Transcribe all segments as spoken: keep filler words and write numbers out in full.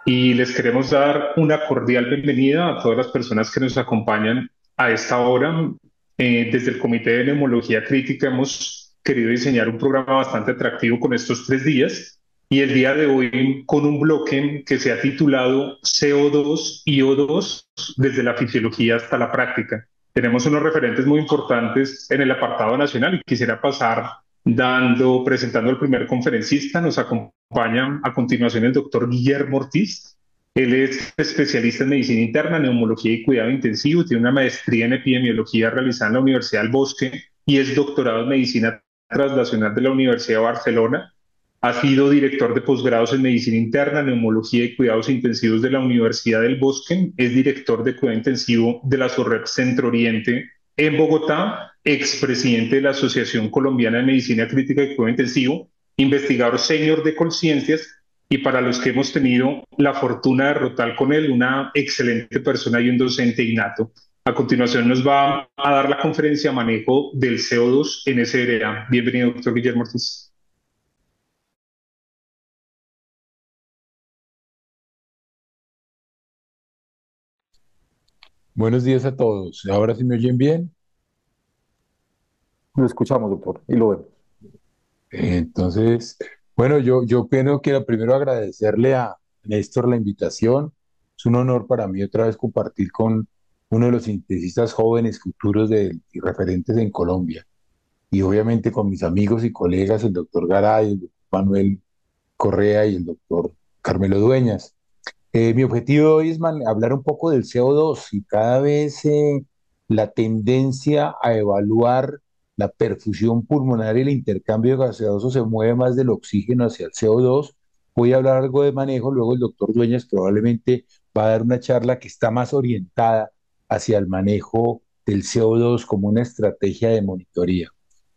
y les queremos dar una cordial bienvenida a todas las personas que nos acompañan a esta hora. Eh, desde el Comité de Neumología Crítica hemos querido diseñar un programa bastante atractivo con estos tres días y el día de hoy con un bloque que se ha titulado C O dos y O dos desde la fisiología hasta la práctica. Tenemos unos referentes muy importantes en el apartado nacional y quisiera pasar dando, presentando al primer conferencista. Nos acompaña a continuación el doctor Guillermo Ortiz. Él es especialista en medicina interna, neumología y cuidado intensivo, tiene una maestría en epidemiología realizada en la Universidad del Bosque y es doctorado en medicina translacional de la Universidad de Barcelona. Ha sido director de posgrados en medicina interna, neumología y cuidados intensivos de la Universidad del Bosque. Es director de cuidado intensivo de la SORREP Centro Oriente en Bogotá, expresidente de la Asociación Colombiana de Medicina Crítica y Cuidado Intensivo, investigador senior de Colciencias y para los que hemos tenido la fortuna de rotar con él, una excelente persona y un docente innato. A continuación nos va a dar la conferencia Manejo del C O dos en S R A. Bienvenido, doctor Guillermo Ortiz. Buenos días a todos. ¿Ahora sí me oyen bien? Lo escuchamos, doctor, y lo vemos. Entonces, bueno, yo, yo quiero, quiero primero agradecerle a Néstor la invitación. Es un honor para mí otra vez compartir con uno de los intensistas jóvenes futuros de, y referentes en Colombia. Y obviamente con mis amigos y colegas, el doctor Garay, el doctor Manuel Correa y el doctor Carmelo Dueñas. Eh, mi objetivo hoy es man- hablar un poco del C O dos y cada vez eh, la tendencia a evaluar la perfusión pulmonar y el intercambio gaseoso se mueve más del oxígeno hacia el C O dos. Voy a hablar algo de manejo, luego el doctor Dueñas probablemente va a dar una charla que está más orientada hacia el manejo del C O dos como una estrategia de monitoría.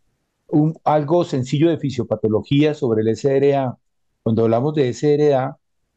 Un- algo sencillo de fisiopatología sobre el S R A. Cuando hablamos de S R A,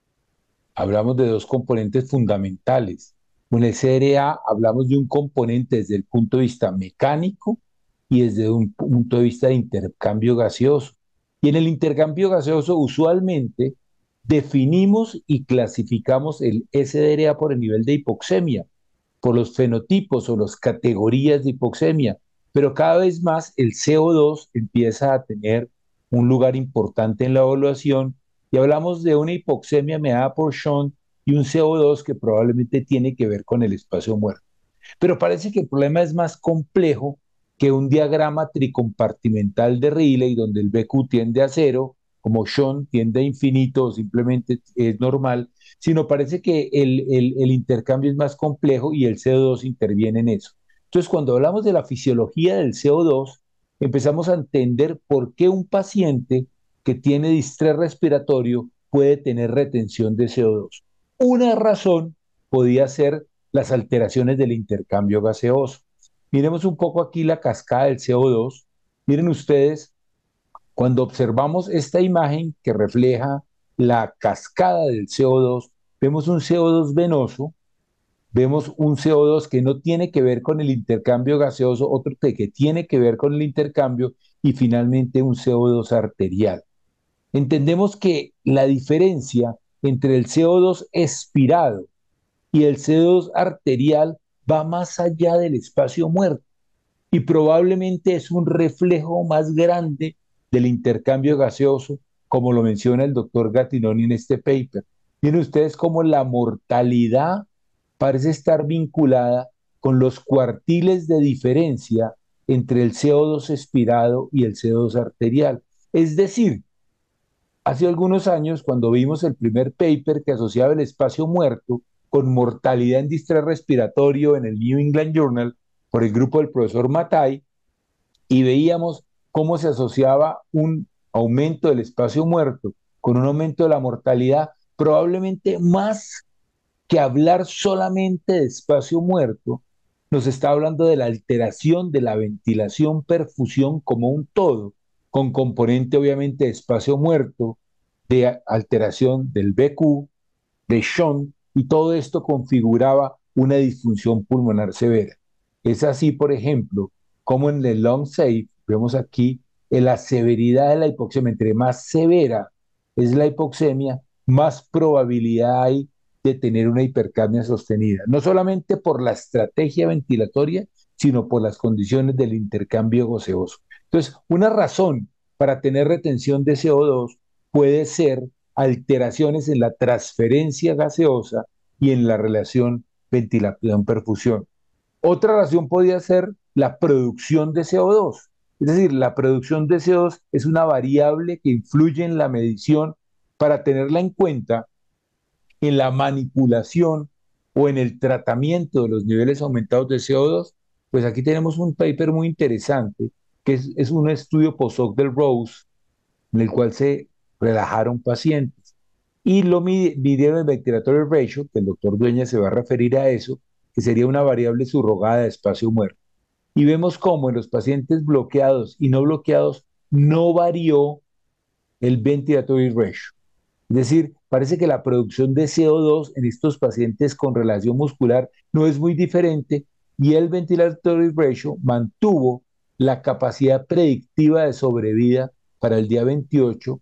hablamos de dos componentes fundamentales. En el S R A hablamos de un componente desde el punto de vista mecánico y desde un punto de vista de intercambio gaseoso. Y en el intercambio gaseoso usualmente definimos y clasificamos el S R A por el nivel de hipoxemia, por los fenotipos o las categorías de hipoxemia, pero cada vez más el C O dos empieza a tener un lugar importante en la evaluación y hablamos de una hipoxemia mediada por Sean y un C O dos que probablemente tiene que ver con el espacio muerto. Pero parece que el problema es más complejo que un diagrama tricompartimental de Riley donde el B Q tiende a cero, como Sean tiende a infinito o simplemente es normal, sino parece que el, el, el intercambio es más complejo y el C O dos interviene en eso. Entonces, cuando hablamos de la fisiología del C O dos, empezamos a entender por qué un paciente que tiene distrés respiratorio puede tener retención de C O dos. Una razón podía ser las alteraciones del intercambio gaseoso. Miremos un poco aquí la cascada del C O dos. Miren ustedes, cuando observamos esta imagen que refleja la cascada del C O dos, vemos un C O dos venoso, vemos un C O dos que no tiene que ver con el intercambio gaseoso, otro que tiene que ver con el intercambio y finalmente un C O dos arterial. Entendemos que la diferencia entre el C O dos expirado y el C O dos arterial va más allá del espacio muerto y probablemente es un reflejo más grande del intercambio gaseoso, como lo menciona el doctor Gattinoni en este paper. Miren ustedes cómo la mortalidad parece estar vinculada con los cuartiles de diferencia entre el C O dos expirado y el C O dos arterial. Es decir, hace algunos años, cuando vimos el primer paper que asociaba el espacio muerto con mortalidad en distrés respiratorio en el New England Journal por el grupo del profesor Matai, y veíamos cómo se asociaba un aumento del espacio muerto con un aumento de la mortalidad, probablemente más que hablar solamente de espacio muerto, nos está hablando de la alteración de la ventilación perfusión como un todo, con componente obviamente de espacio muerto, de alteración del B Q, de Sean, y todo esto configuraba una disfunción pulmonar severa. Es así, por ejemplo, como en el Long Safe, vemos aquí en la severidad de la hipoxemia, entre más severa es la hipoxemia, más probabilidad hay de tener una hipercapnia sostenida, no solamente por la estrategia ventilatoria, sino por las condiciones del intercambio gaseoso. Entonces, una razón para tener retención de C O dos puede ser alteraciones en la transferencia gaseosa y en la relación ventilación-perfusión. Otra razón podría ser la producción de C O dos. Es decir, la producción de C O dos es una variable que influye en la medición para tenerla en cuenta en la manipulación o en el tratamiento de los niveles aumentados de C O dos. Pues aquí tenemos un paper muy interesante que es, es un estudio postdoc del Rose en el cual se relajaron pacientes y lo midieron el ventilatory ratio, que el doctor Dueñas se va a referir a eso, que sería una variable subrogada de espacio muerto. Y vemos cómo en los pacientes bloqueados y no bloqueados no varió el ventilatory ratio. Es decir, parece que la producción de C O dos en estos pacientes con relación muscular no es muy diferente y el ventilatory ratio mantuvo la capacidad predictiva de sobrevida para el día veintiocho,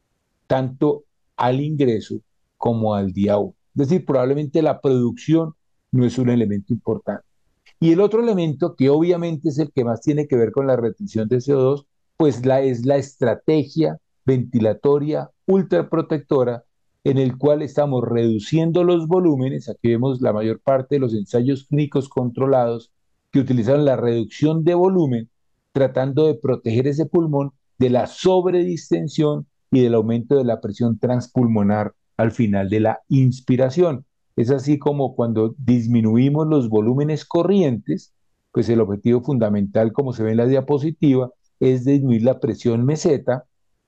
tanto al ingreso como al día uno. Es decir, probablemente la producción no es un elemento importante. Y el otro elemento, que obviamente es el que más tiene que ver con la retención de C O dos, pues la, es la estrategia ventilatoria ultraprotectora en el cual estamos reduciendo los volúmenes. Aquí vemos la mayor parte de los ensayos clínicos controlados que utilizaron la reducción de volumen tratando de proteger ese pulmón de la sobredistensión y del aumento de la presión transpulmonar al final de la inspiración. Es así como cuando disminuimos los volúmenes corrientes, pues el objetivo fundamental, como se ve en la diapositiva, es disminuir la presión meseta,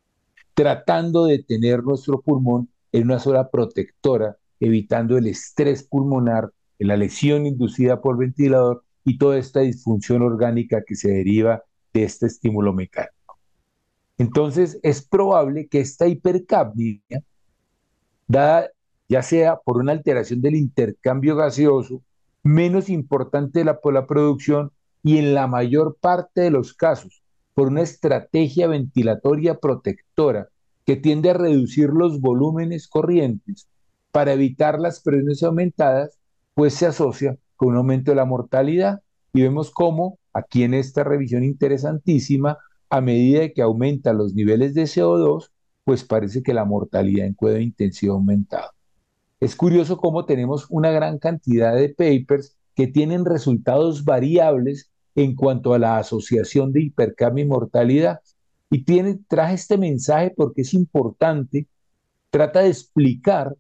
tratando de tener nuestro pulmón en una zona protectora, evitando el estrés pulmonar, la lesión inducida por ventilador y toda esta disfunción orgánica que se deriva de este estímulo mecánico. Entonces, es probable que esta hipercapnia, dada ya sea por una alteración del intercambio gaseoso, menos importante la, por la producción y en la mayor parte de los casos, por una estrategia ventilatoria protectora que tiende a reducir los volúmenes corrientes para evitar las presiones aumentadas, pues se asocia con un aumento de la mortalidad. Y vemos cómo aquí en esta revisión interesantísima, a medida que aumentan los niveles de C O dos, pues parece que la mortalidad en cuidado intensivo ha aumentado. Es curioso cómo tenemos una gran cantidad de papers que tienen resultados variables en cuanto a la asociación de hipercapnia y mortalidad. Y tiene, traje este mensaje porque es importante, trata de explicar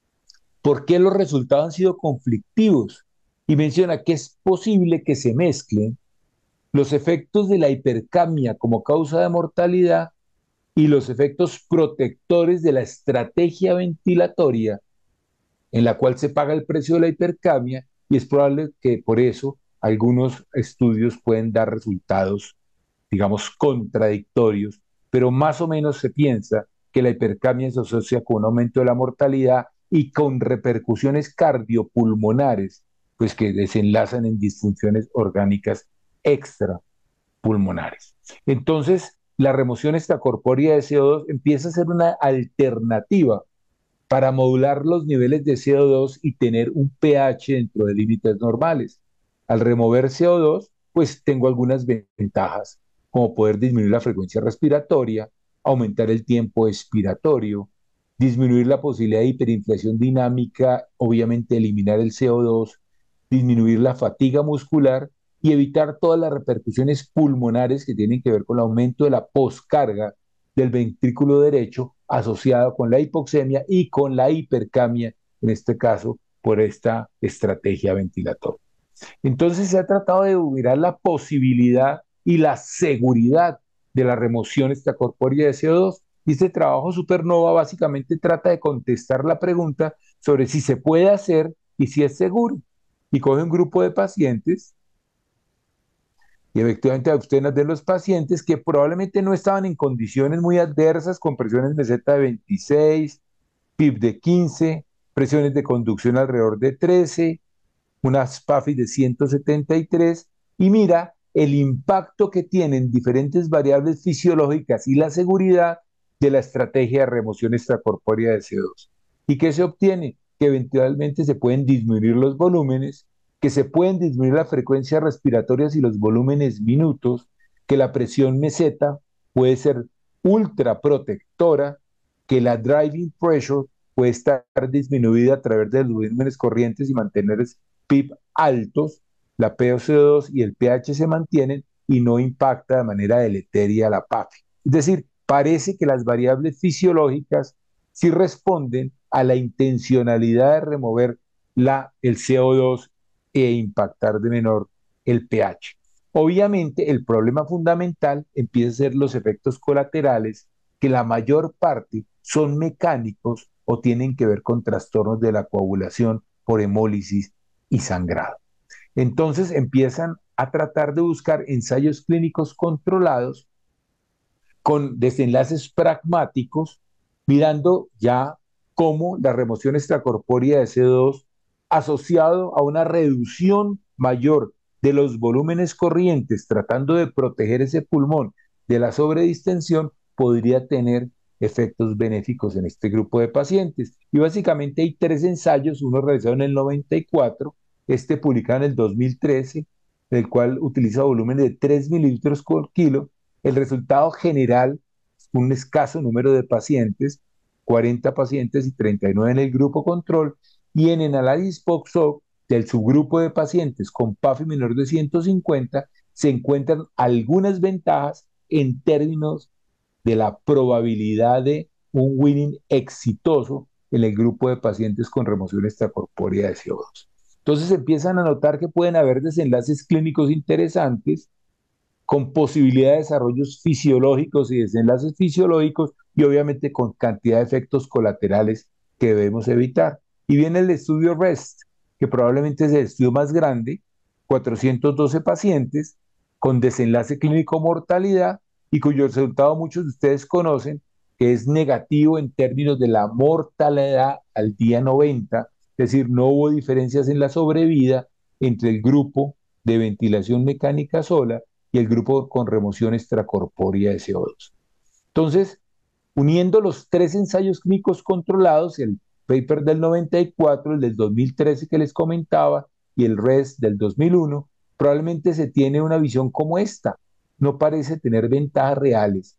por qué los resultados han sido conflictivos y menciona que es posible que se mezclen los efectos de la hipercapnia como causa de mortalidad y los efectos protectores de la estrategia ventilatoria en la cual se paga el precio de la hipercapnia, y es probable que por eso algunos estudios pueden dar resultados, digamos, contradictorios, pero más o menos se piensa que la hipercapnia se asocia con un aumento de la mortalidad y con repercusiones cardiopulmonares, pues que desenlazan en disfunciones orgánicas extrapulmonares. Entonces, la remoción extracorpórea de C O dos empieza a ser una alternativa para modular los niveles de C O dos y tener un pH dentro de límites normales. Al remover C O dos, pues tengo algunas ventajas, como poder disminuir la frecuencia respiratoria, aumentar el tiempo expiratorio, disminuir la posibilidad de hiperinflación dinámica, obviamente eliminar el C O dos, disminuir la fatiga muscular y evitar todas las repercusiones pulmonares que tienen que ver con el aumento de la poscarga del ventrículo derecho asociado con la hipoxemia y con la hipercapnia, en este caso por esta estrategia ventilatoria. Entonces se ha tratado de mirar la posibilidad y la seguridad de la remoción extracorpórea de C O dos, y este trabajo Supernova básicamente trata de contestar la pregunta sobre si se puede hacer y si es seguro. Y coge un grupo de pacientes y efectivamente ustedes de los pacientes que probablemente no estaban en condiciones muy adversas, con presiones meseta de veintiséis, P I B de quince, presiones de conducción alrededor de trece, unas P A F I de ciento setenta y tres, y mira el impacto que tienen diferentes variables fisiológicas y la seguridad de la estrategia de remoción extracorpórea de C O dos. ¿Y qué se obtiene? Que eventualmente se pueden disminuir los volúmenes, que se pueden disminuir las frecuencias respiratorias y los volúmenes minutos, que la presión meseta puede ser ultra protectora, que la driving pressure puede estar disminuida a través de los volúmenes corrientes y mantener P I B altos, la P O C dos y el pH se mantienen y no impacta de manera deleteria la P A F I. Es decir, parece que las variables fisiológicas sí responden a la intencionalidad de remover la, el C O dos e impactar de menor el pH. Obviamente, el problema fundamental empieza a ser los efectos colaterales, que la mayor parte son mecánicos o tienen que ver con trastornos de la coagulación por hemólisis y sangrado. Entonces empiezan a tratar de buscar ensayos clínicos controlados con desenlaces pragmáticos, mirando ya cómo la remoción extracorpórea de C O dos asociado a una reducción mayor de los volúmenes corrientes, tratando de proteger ese pulmón de la sobredistensión, podría tener efectos benéficos en este grupo de pacientes. Y básicamente hay tres ensayos, uno realizado en el noventa y cuatro, este publicado en el dos mil trece, el cual utiliza volumen de tres mililitros por kilo. El resultado general, un escaso número de pacientes, cuarenta pacientes y treinta y nueve en el grupo control, y en el análisis post-hoc del subgrupo de pacientes con P A F I menor de ciento cincuenta, se encuentran algunas ventajas en términos de la probabilidad de un winning exitoso en el grupo de pacientes con remoción extracorpórea de C O dos. Entonces empiezan a notar que pueden haber desenlaces clínicos interesantes con posibilidad de desarrollos fisiológicos y desenlaces fisiológicos y obviamente con cantidad de efectos colaterales que debemos evitar. Y viene el estudio REST, que probablemente es el estudio más grande, cuatrocientos doce pacientes con desenlace clínico mortalidad y cuyo resultado muchos de ustedes conocen, que es negativo en términos de la mortalidad al día noventa, es decir, no hubo diferencias en la sobrevida entre el grupo de ventilación mecánica sola y el grupo con remoción extracorpórea de C O dos. Entonces, uniendo los tres ensayos clínicos controlados, el paper del noventa y cuatro, el del dos mil trece que les comentaba y el REST del dos mil uno, probablemente se tiene una visión como esta. No parece tener ventajas reales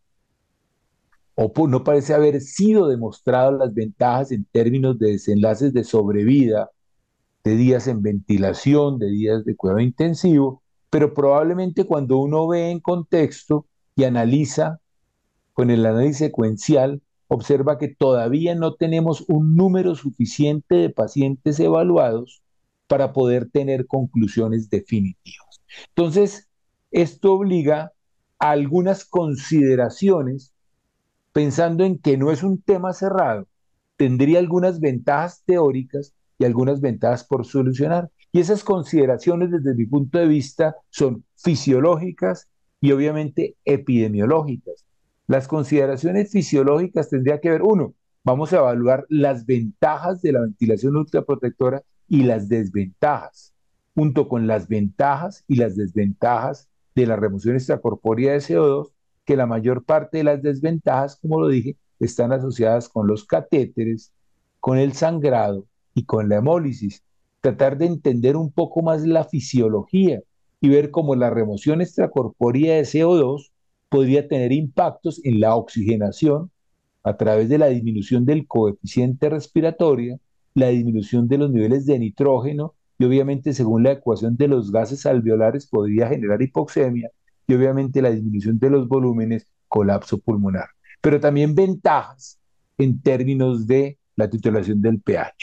o no parece haber sido demostrado las ventajas en términos de desenlaces de sobrevida, de días en ventilación, de días de cuidado intensivo, pero probablemente cuando uno ve en contexto y analiza con el análisis secuencial, observa que todavía no tenemos un número suficiente de pacientes evaluados para poder tener conclusiones definitivas. Entonces, esto obliga a algunas consideraciones pensando en que no es un tema cerrado, tendría algunas ventajas teóricas y algunas ventajas por solucionar. Y esas consideraciones desde mi punto de vista son fisiológicas y obviamente epidemiológicas. Las consideraciones fisiológicas tendría que ver, uno, vamos a evaluar las ventajas de la ventilación ultraprotectora y las desventajas, junto con las ventajas y las desventajas de la remoción extracorpórea de C O dos, que la mayor parte de las desventajas, como lo dije, están asociadas con los catéteres, con el sangrado y con la hemólisis. Tratar de entender un poco más la fisiología y ver cómo la remoción extracorpórea de C O dos podría tener impactos en la oxigenación a través de la disminución del coeficiente respiratorio, la disminución de los niveles de nitrógeno y obviamente según la ecuación de los gases alveolares podría generar hipoxemia y obviamente la disminución de los volúmenes, colapso pulmonar. Pero también ventajas en términos de la titulación del pH.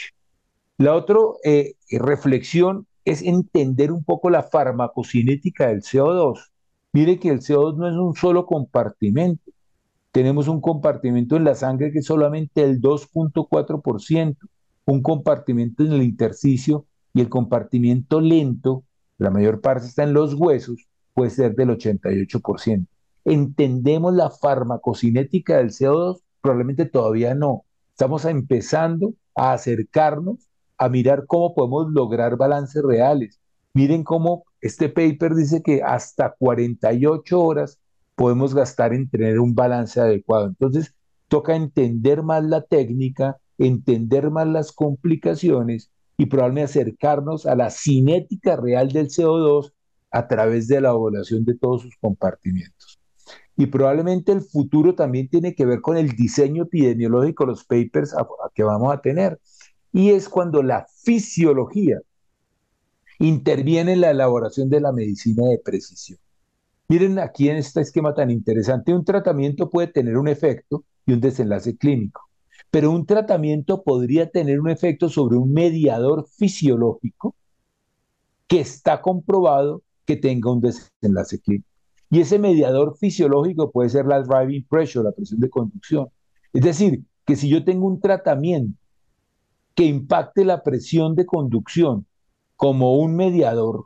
La otra eh, reflexión es entender un poco la farmacocinética del C O dos. Mire que el C O dos no es un solo compartimento. Tenemos un compartimento en la sangre que es solamente el dos punto cuatro por ciento, un compartimento en el intersticio y el compartimiento lento, la mayor parte está en los huesos, puede ser del ochenta y ocho por ciento. ¿Entendemos la farmacocinética del C O dos? Probablemente todavía no. Estamos empezando a acercarnos a mirar cómo podemos lograr balances reales. Miren cómo este paper dice que hasta cuarenta y ocho horas podemos gastar en tener un balance adecuado. Entonces, toca entender más la técnica entender más las complicaciones y probablemente acercarnos a la cinética real del C O dos a través de la evaluación de todos sus compartimientos. Y probablemente el futuro también tiene que ver con el diseño epidemiológico, los papers a, a que vamos a tener. Y es cuando la fisiología interviene en la elaboración de la medicina de precisión. Miren aquí en este esquema tan interesante, un tratamiento puede tener un efecto y un desenlace clínico, pero un tratamiento podría tener un efecto sobre un mediador fisiológico que está comprobado que tenga un desenlace clínico. Y ese mediador fisiológico puede ser la driving pressure, la presión de conducción. Es decir, que si yo tengo un tratamiento que impacte la presión de conducción como un mediador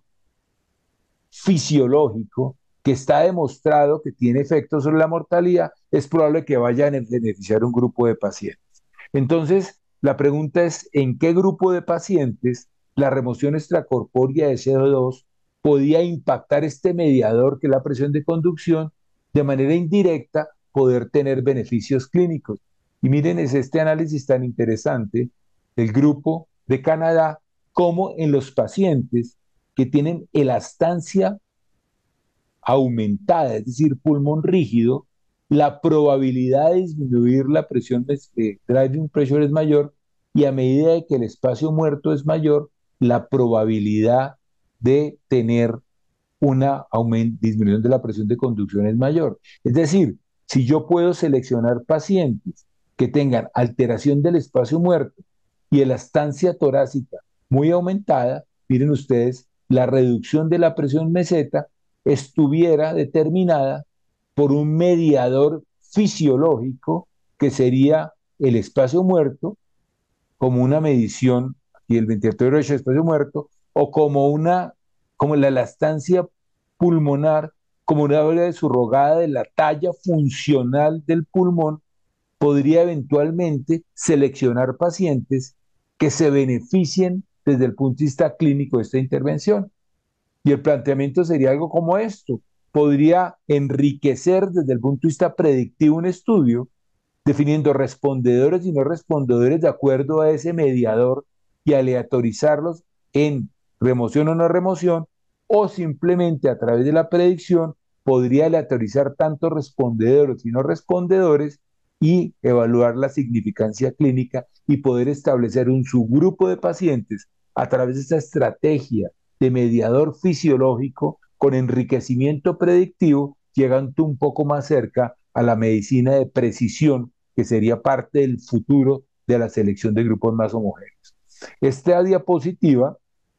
fisiológico que está demostrado que tiene efectos sobre la mortalidad, es probable que vaya a beneficiar un grupo de pacientes. Entonces, la pregunta es, ¿en qué grupo de pacientes la remoción extracorpórea de C O dos podía impactar este mediador que es la presión de conducción de manera indirecta, poder tener beneficios clínicos? Y miren, es este análisis tan interesante del grupo de Canadá, como en los pacientes que tienen elastancia aumentada, es decir, pulmón rígido, la probabilidad de disminuir la presión de eh, driving pressure es mayor, y a medida de que el espacio muerto es mayor, la probabilidad de tener una disminución de la presión de conducción es mayor. Es decir, si yo puedo seleccionar pacientes que tengan alteración del espacio muerto y elastancia torácica muy aumentada, miren ustedes, la reducción de la presión meseta estuviera determinada por un mediador fisiológico que sería el espacio muerto, como una medición, y el veintiocho de espacio muerto, o como una, como la elastancia pulmonar, como una variable subrogada de la talla funcional del pulmón, podría eventualmente seleccionar pacientes que se beneficien desde el punto de vista clínico de esta intervención. Y el planteamiento sería algo como esto: podría enriquecer desde el punto de vista predictivo un estudio, definiendo respondedores y no respondedores de acuerdo a ese mediador y aleatorizarlos en remoción o no remoción, o simplemente a través de la predicción podría aleatorizar tanto respondedores y no respondedores y evaluar la significancia clínica y poder establecer un subgrupo de pacientes a través de esta estrategia de mediador fisiológico con enriquecimiento predictivo, llegando un poco más cerca a la medicina de precisión, que sería parte del futuro de la selección de grupos más homogéneos. Esta diapositiva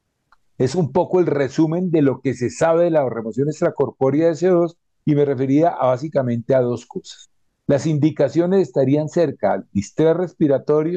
es un poco el resumen de lo que se sabe de la remoción extracorpórea de C O dos, y me refería a, básicamente a dos cosas. Las indicaciones estarían cerca al distrés respiratorio,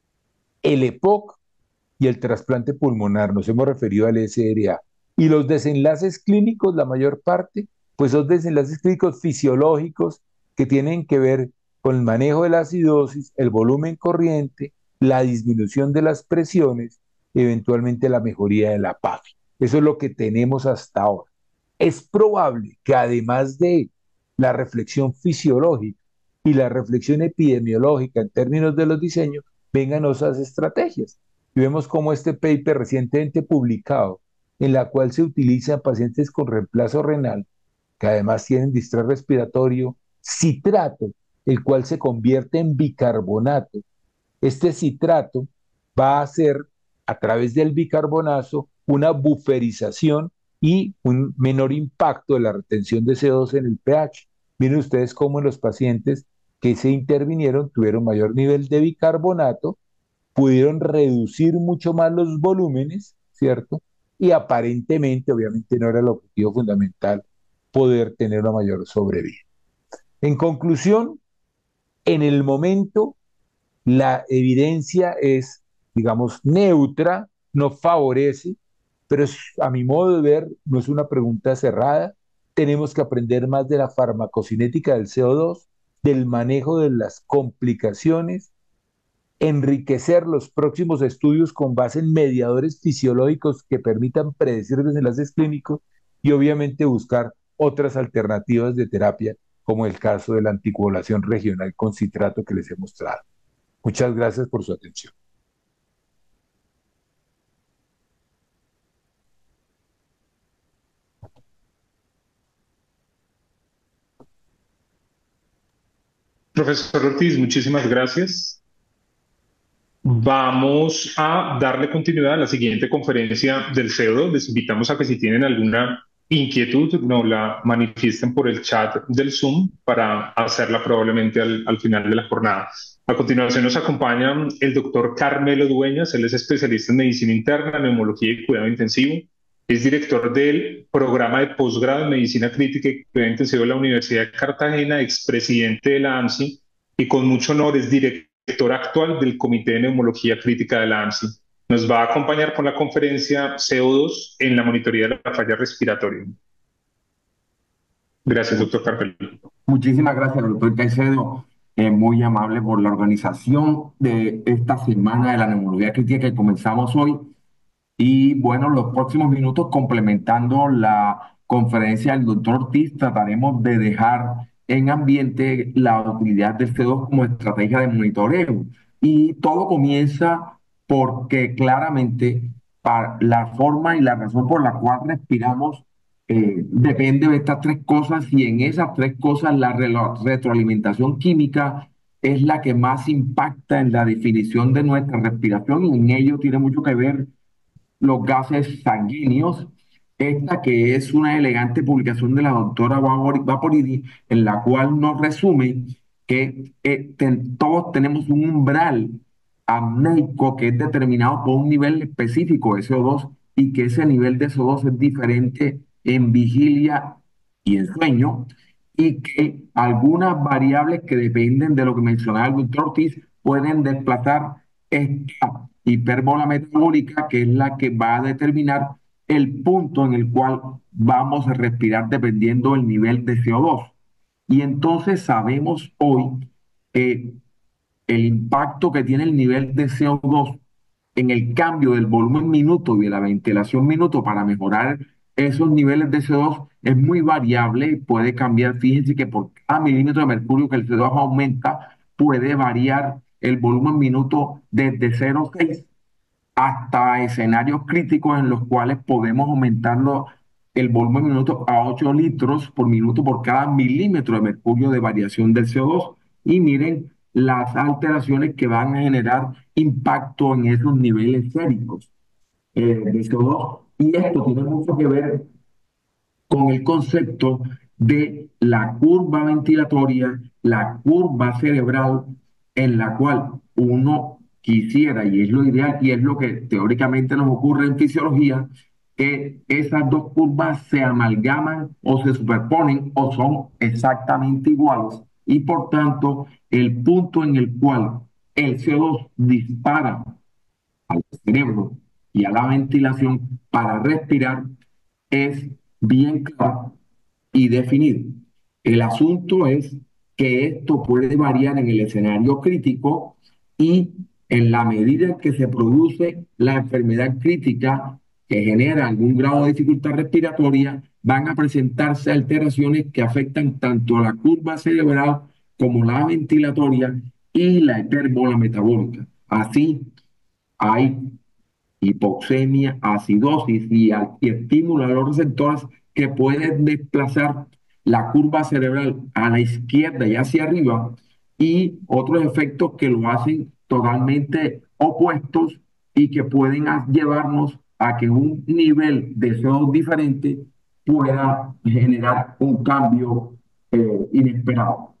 el E P O C y el trasplante pulmonar. Nos hemos referido al S R A. Y los desenlaces clínicos, la mayor parte, pues son desenlaces clínicos fisiológicos que tienen que ver con el manejo de la acidosis, el volumen corriente, la disminución de las presiones, eventualmente la mejoría de la P A F I. Eso es lo que tenemos hasta ahora. Es probable que además de la reflexión fisiológica y la reflexión epidemiológica en términos de los diseños, vengan otras estrategias. Y vemos cómo este paper recientemente publicado, en la cual se utilizan pacientes con reemplazo renal, que además tienen distrés respiratorio, citrato, el cual se convierte en bicarbonato. Este citrato va a hacer, a través del bicarbonato, una buferización y un menor impacto de la retención de C O dos en el pH. Miren ustedes cómo en los pacientes que se intervinieron tuvieron mayor nivel de bicarbonato, pudieron reducir mucho más los volúmenes, ¿cierto? Y aparentemente, obviamente no era el objetivo fundamental, poder tener una mayor sobrevida. En conclusión, en el momento la evidencia es, digamos, neutra, no favorece, pero es, a mi modo de ver, no es una pregunta cerrada. Tenemos que aprender más de la farmacocinética del C O dos, del manejo de las complicaciones, enriquecer los próximos estudios con base en mediadores fisiológicos que permitan predecir desenlaces clínicos, y obviamente buscar otras alternativas de terapia, como el caso de la anticoagulación regional con citrato que les he mostrado. Muchas gracias por su atención. Profesor Ortiz, muchísimas gracias. Vamos a darle continuidad a la siguiente conferencia del C E O. Les invitamos a que si tienen alguna inquietud, nos la manifiesten por el chat del Zoom para hacerla probablemente al, al final de la jornada. A continuación nos acompaña el doctor Carmelo Dueñas. Él es especialista en medicina interna, neumología y cuidado intensivo. Es director del programa de posgrado en medicina crítica y cuidado intensivo de la Universidad de Cartagena, expresidente de la AMSI y con mucho honor es director actual del Comité de Neumología Crítica de la AMSI. Nos va a acompañar con la conferencia C O dos en la monitoría de la falla respiratoria. Gracias, doctor Carpel. Muchísimas gracias, doctor Caicedo. Eh, muy amable por la organización de esta semana de la neumología crítica que comenzamos hoy. Y bueno, los próximos minutos, complementando la conferencia del doctor Ortiz, trataremos de dejar en ambiente la utilidad del C O dos como estrategia de monitoreo. Y todo comienza porque claramente para la forma y la razón por la cual respiramos eh, depende de estas tres cosas, y en esas tres cosas la relo- retroalimentación química es la que más impacta en la definición de nuestra respiración, y en ello tiene mucho que ver los gases sanguíneos. Esta que es una elegante publicación de la doctora Vapor- Vaporidi, en la cual nos resume que eh, ten- todos tenemos un umbral amneico que es determinado por un nivel específico de C O dos, y que ese nivel de C O dos es diferente en vigilia y en sueño, y que algunas variables que dependen de lo que mencionaba el doctor Ortiz pueden desplazar esta hipérbola metabólica, que es la que va a determinar el punto en el cual vamos a respirar dependiendo del nivel de C O dos. Y entonces sabemos hoy eh, el impacto que tiene el nivel de C O dos en el cambio del volumen minuto y de la ventilación minuto para mejorar esos niveles de C O dos es muy variable y puede cambiar. Fíjense que por cada milímetro de mercurio que el C O dos aumenta, puede variar el volumen minuto desde cero coma seis hasta escenarios críticos en los cuales podemos aumentarlo el volumen minuto a ocho litros por minuto por cada milímetro de mercurio de variación del C O dos. Y miren las alteraciones que van a generar impacto en esos niveles séricos eh, de C O dos. Y esto tiene mucho que ver con el concepto de la curva ventilatoria, la curva cerebral, en la cual uno quisiera, y es lo ideal, y es lo que teóricamente nos ocurre en fisiología, que esas dos curvas se amalgaman o se superponen o son exactamente iguales, y por tanto el punto en el cual el C O dos dispara al cerebro y a la ventilación para respirar es bien claro y definido. El asunto es que esto puede variar en el escenario crítico, y en la medida en que se produce la enfermedad crítica que genera algún grado de dificultad respiratoria, van a presentarse alteraciones que afectan tanto la curva cerebral como la ventilatoria y la hipérbola metabólica. Así, hay hipoxemia, acidosis y, a- y estímulo a los receptores que pueden desplazar la curva cerebral a la izquierda y hacia arriba, y otros efectos que lo hacen totalmente opuestos y que pueden a- llevarnos a que un nivel de C O dos diferente pueda generar un cambio eh, inesperado.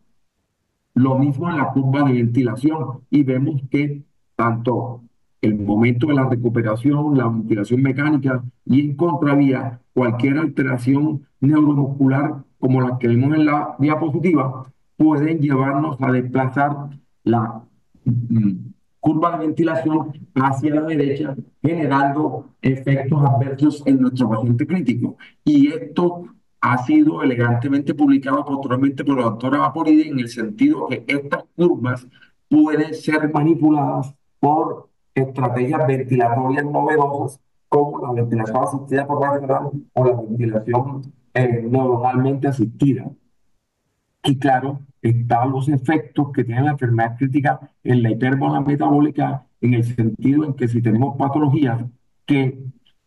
Lo mismo en la curva de ventilación, y vemos que tanto el momento de la recuperación, la ventilación mecánica y en contravía, cualquier alteración neuromuscular como la que vemos en la diapositiva, pueden llevarnos a desplazar la mm, curva de ventilación hacia la derecha, generando efectos adversos en nuestro paciente crítico. Y esto ha sido elegantemente publicado posteriormente por la doctora Vaporide, en el sentido que estas curvas pueden ser manipuladas por estrategias ventilatorias novedosas, como la ventilación asistida por radio o la ventilación eh, neuronalmente asistida. Y claro, están los efectos que tiene la enfermedad crítica en la hipérbola metabólica, en el sentido en que si tenemos patologías que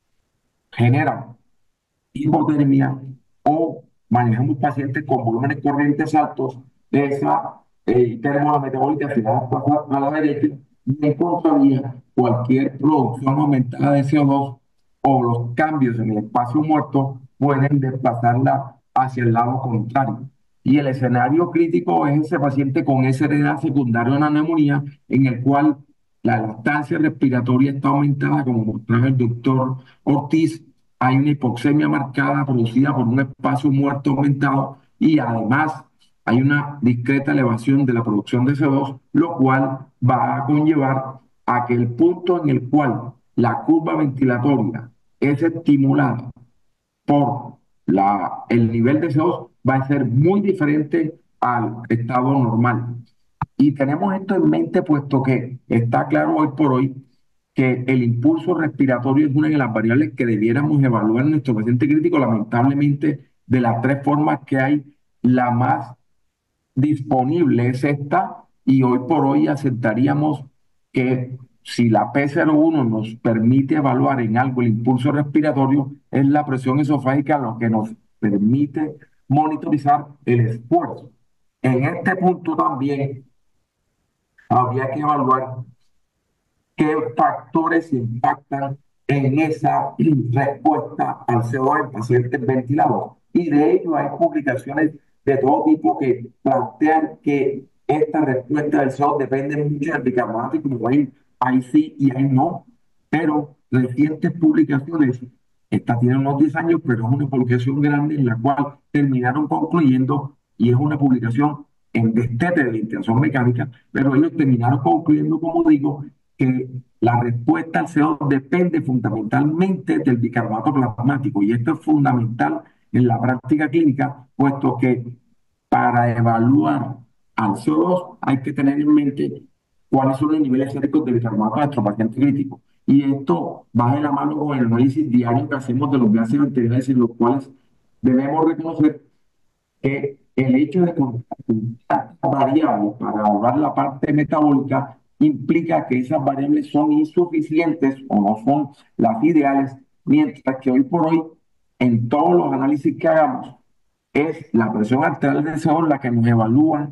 generan hipotermia o manejamos pacientes con volúmenes corrientes altos, esa eh, hipérbola metabólica se va a pasar a la derecha y en contravía cualquier producción aumentada de C O dos o los cambios en el espacio muerto pueden desplazarla hacia el lado contrario. Y el escenario crítico es ese paciente con S R A secundario a una neumonía, en el cual la lactancia respiratoria está aumentada, como mostraba el doctor Ortiz. Hay una hipoxemia marcada producida por un espacio muerto aumentado y además hay una discreta elevación de la producción de C O dos, lo cual va a conllevar a que el punto en el cual la curva ventilatoria es estimulada por la, el nivel de C O dos va a ser muy diferente al estado normal. Y tenemos esto en mente puesto que está claro hoy por hoy que el impulso respiratorio es una de las variables que debiéramos evaluar en nuestro paciente crítico. Lamentablemente, de las tres formas que hay, la más disponible es esta, y hoy por hoy aceptaríamos que si la P cero uno nos permite evaluar en algo el impulso respiratorio, es la presión esofágica lo que nos permite monitorizar el esfuerzo. En este punto también habría que evaluar qué factores impactan en esa respuesta al C O dos en pacientes ventilados. Y de ello hay publicaciones de todo tipo que plantean que esta respuesta del C O dos depende mucho del bicarbonato, y como hay, hay sí y hay no. Pero recientes publicaciones, esta tiene unos diez años, pero es una publicación grande en la cual terminaron concluyendo, y es una publicación en destete de ventilación mecánica, pero ellos terminaron concluyendo, como digo, que la respuesta al C O dos depende fundamentalmente del bicarbonato plasmático, y esto es fundamental en la práctica clínica, puesto que para evaluar al C O dos hay que tener en mente cuáles son los niveles séricos de bicarbonato de nuestro paciente crítico. Y esto va de la mano con el análisis diario que hacemos de los gases anteriores, en los cuales debemos reconocer que el hecho de contar variables para evaluar la parte metabólica implica que esas variables son insuficientes o no son las ideales, mientras que hoy por hoy, en todos los análisis que hagamos, es la presión arterial del C O dos la que nos evalúa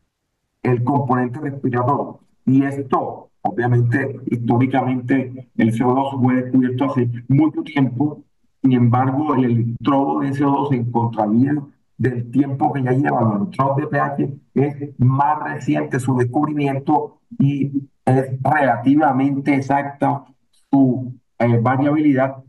el componente respiratorio. Y esto, obviamente, históricamente, el C O dos fue descubierto hace mucho tiempo. Sin embargo, el electrodo de C O dos en contravía del tiempo que ya lleva los electrodos de pH es más reciente su descubrimiento, y es relativamente exacta su eh, variabilidad,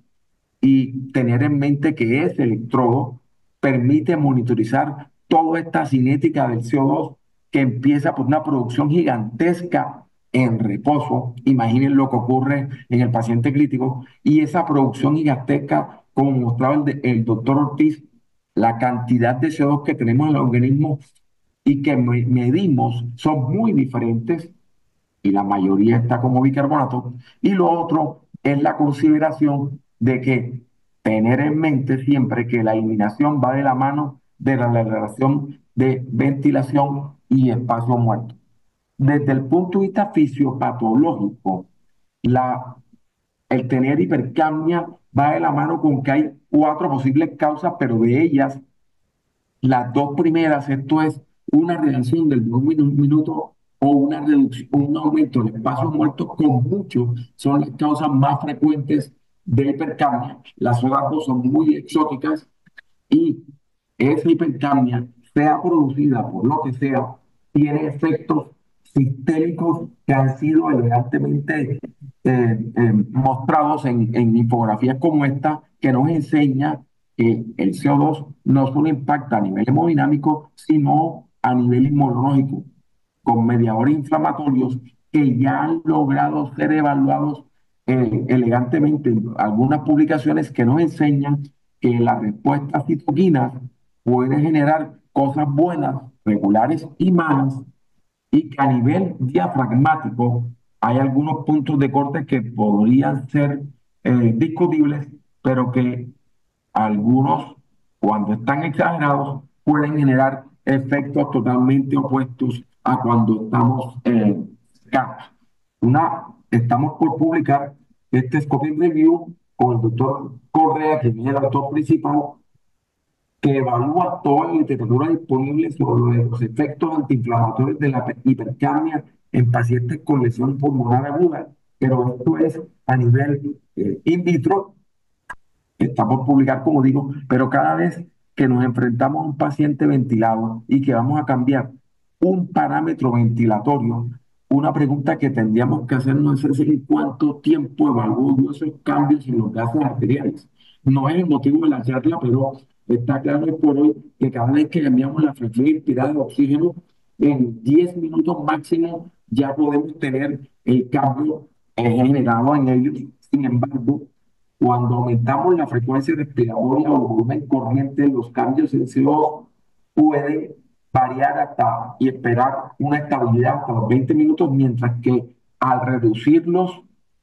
y tener en mente que ese electrodo permite monitorizar toda esta cinética del C O dos que empieza por una producción gigantesca en reposo. Imaginen lo que ocurre en el paciente crítico, y esa producción gigantesca, como mostraba el, de, el doctor Ortiz, la cantidad de C O dos que tenemos en el organismo y que me medimos son muy diferentes, y la mayoría está como bicarbonato. Y lo otro es la consideración de que tener en mente siempre que la eliminación va de la mano de la relación de ventilación y espacio muerto. Desde el punto de vista fisiopatológico, la, el tener hipercapnia va de la mano con que hay cuatro posibles causas, pero de ellas las dos primeras, esto es una reducción del volumen minuto o una reducción, un aumento de espacios muertos con mucho, son las causas más frecuentes de hipercapnia. Las otras dos son muy exóticas, y esa hipercapnia, sea producida por lo que sea, tiene efectos sistémicos que han sido elegantemente eh, eh, mostrados en, en infografías como esta, que nos enseña que el C O dos no solo impacta a nivel hemodinámico, sino a nivel inmunológico, con mediadores inflamatorios que ya han logrado ser evaluados eh, elegantemente en algunas publicaciones que nos enseñan que la respuesta a citoquinas puede generar cosas buenas, regulares y malas, y que a nivel diafragmático hay algunos puntos de corte que podrían ser eh, discutibles, pero que algunos, cuando están exagerados, pueden generar efectos totalmente opuestos a cuando estamos eh, cercanos. Una, estamos por publicar este Scoping Review con el doctor Correa, que es el autor principal, que evalúa toda la literatura disponible sobre los efectos antiinflamatorios de la hipercamia en pacientes con lesión pulmonar aguda, pero esto es a nivel eh, in vitro, está por publicar, como digo, pero cada vez que nos enfrentamos a un paciente ventilado y que vamos a cambiar un parámetro ventilatorio, una pregunta que tendríamos que hacernos es en cuánto tiempo evalúo yo esos cambios en los gases arteriales. No es el motivo de la charla, pero está claro hoy por hoy que cada vez que cambiamos la fracción inspirada de oxígeno, en diez minutos máximo ya podemos tener el cambio eh, generado en ellos. Sin embargo, cuando aumentamos la frecuencia respiratoria o el volumen corriente, los cambios en C O dos pueden variar hasta y esperar una estabilidad hasta los veinte minutos, mientras que al reducirlos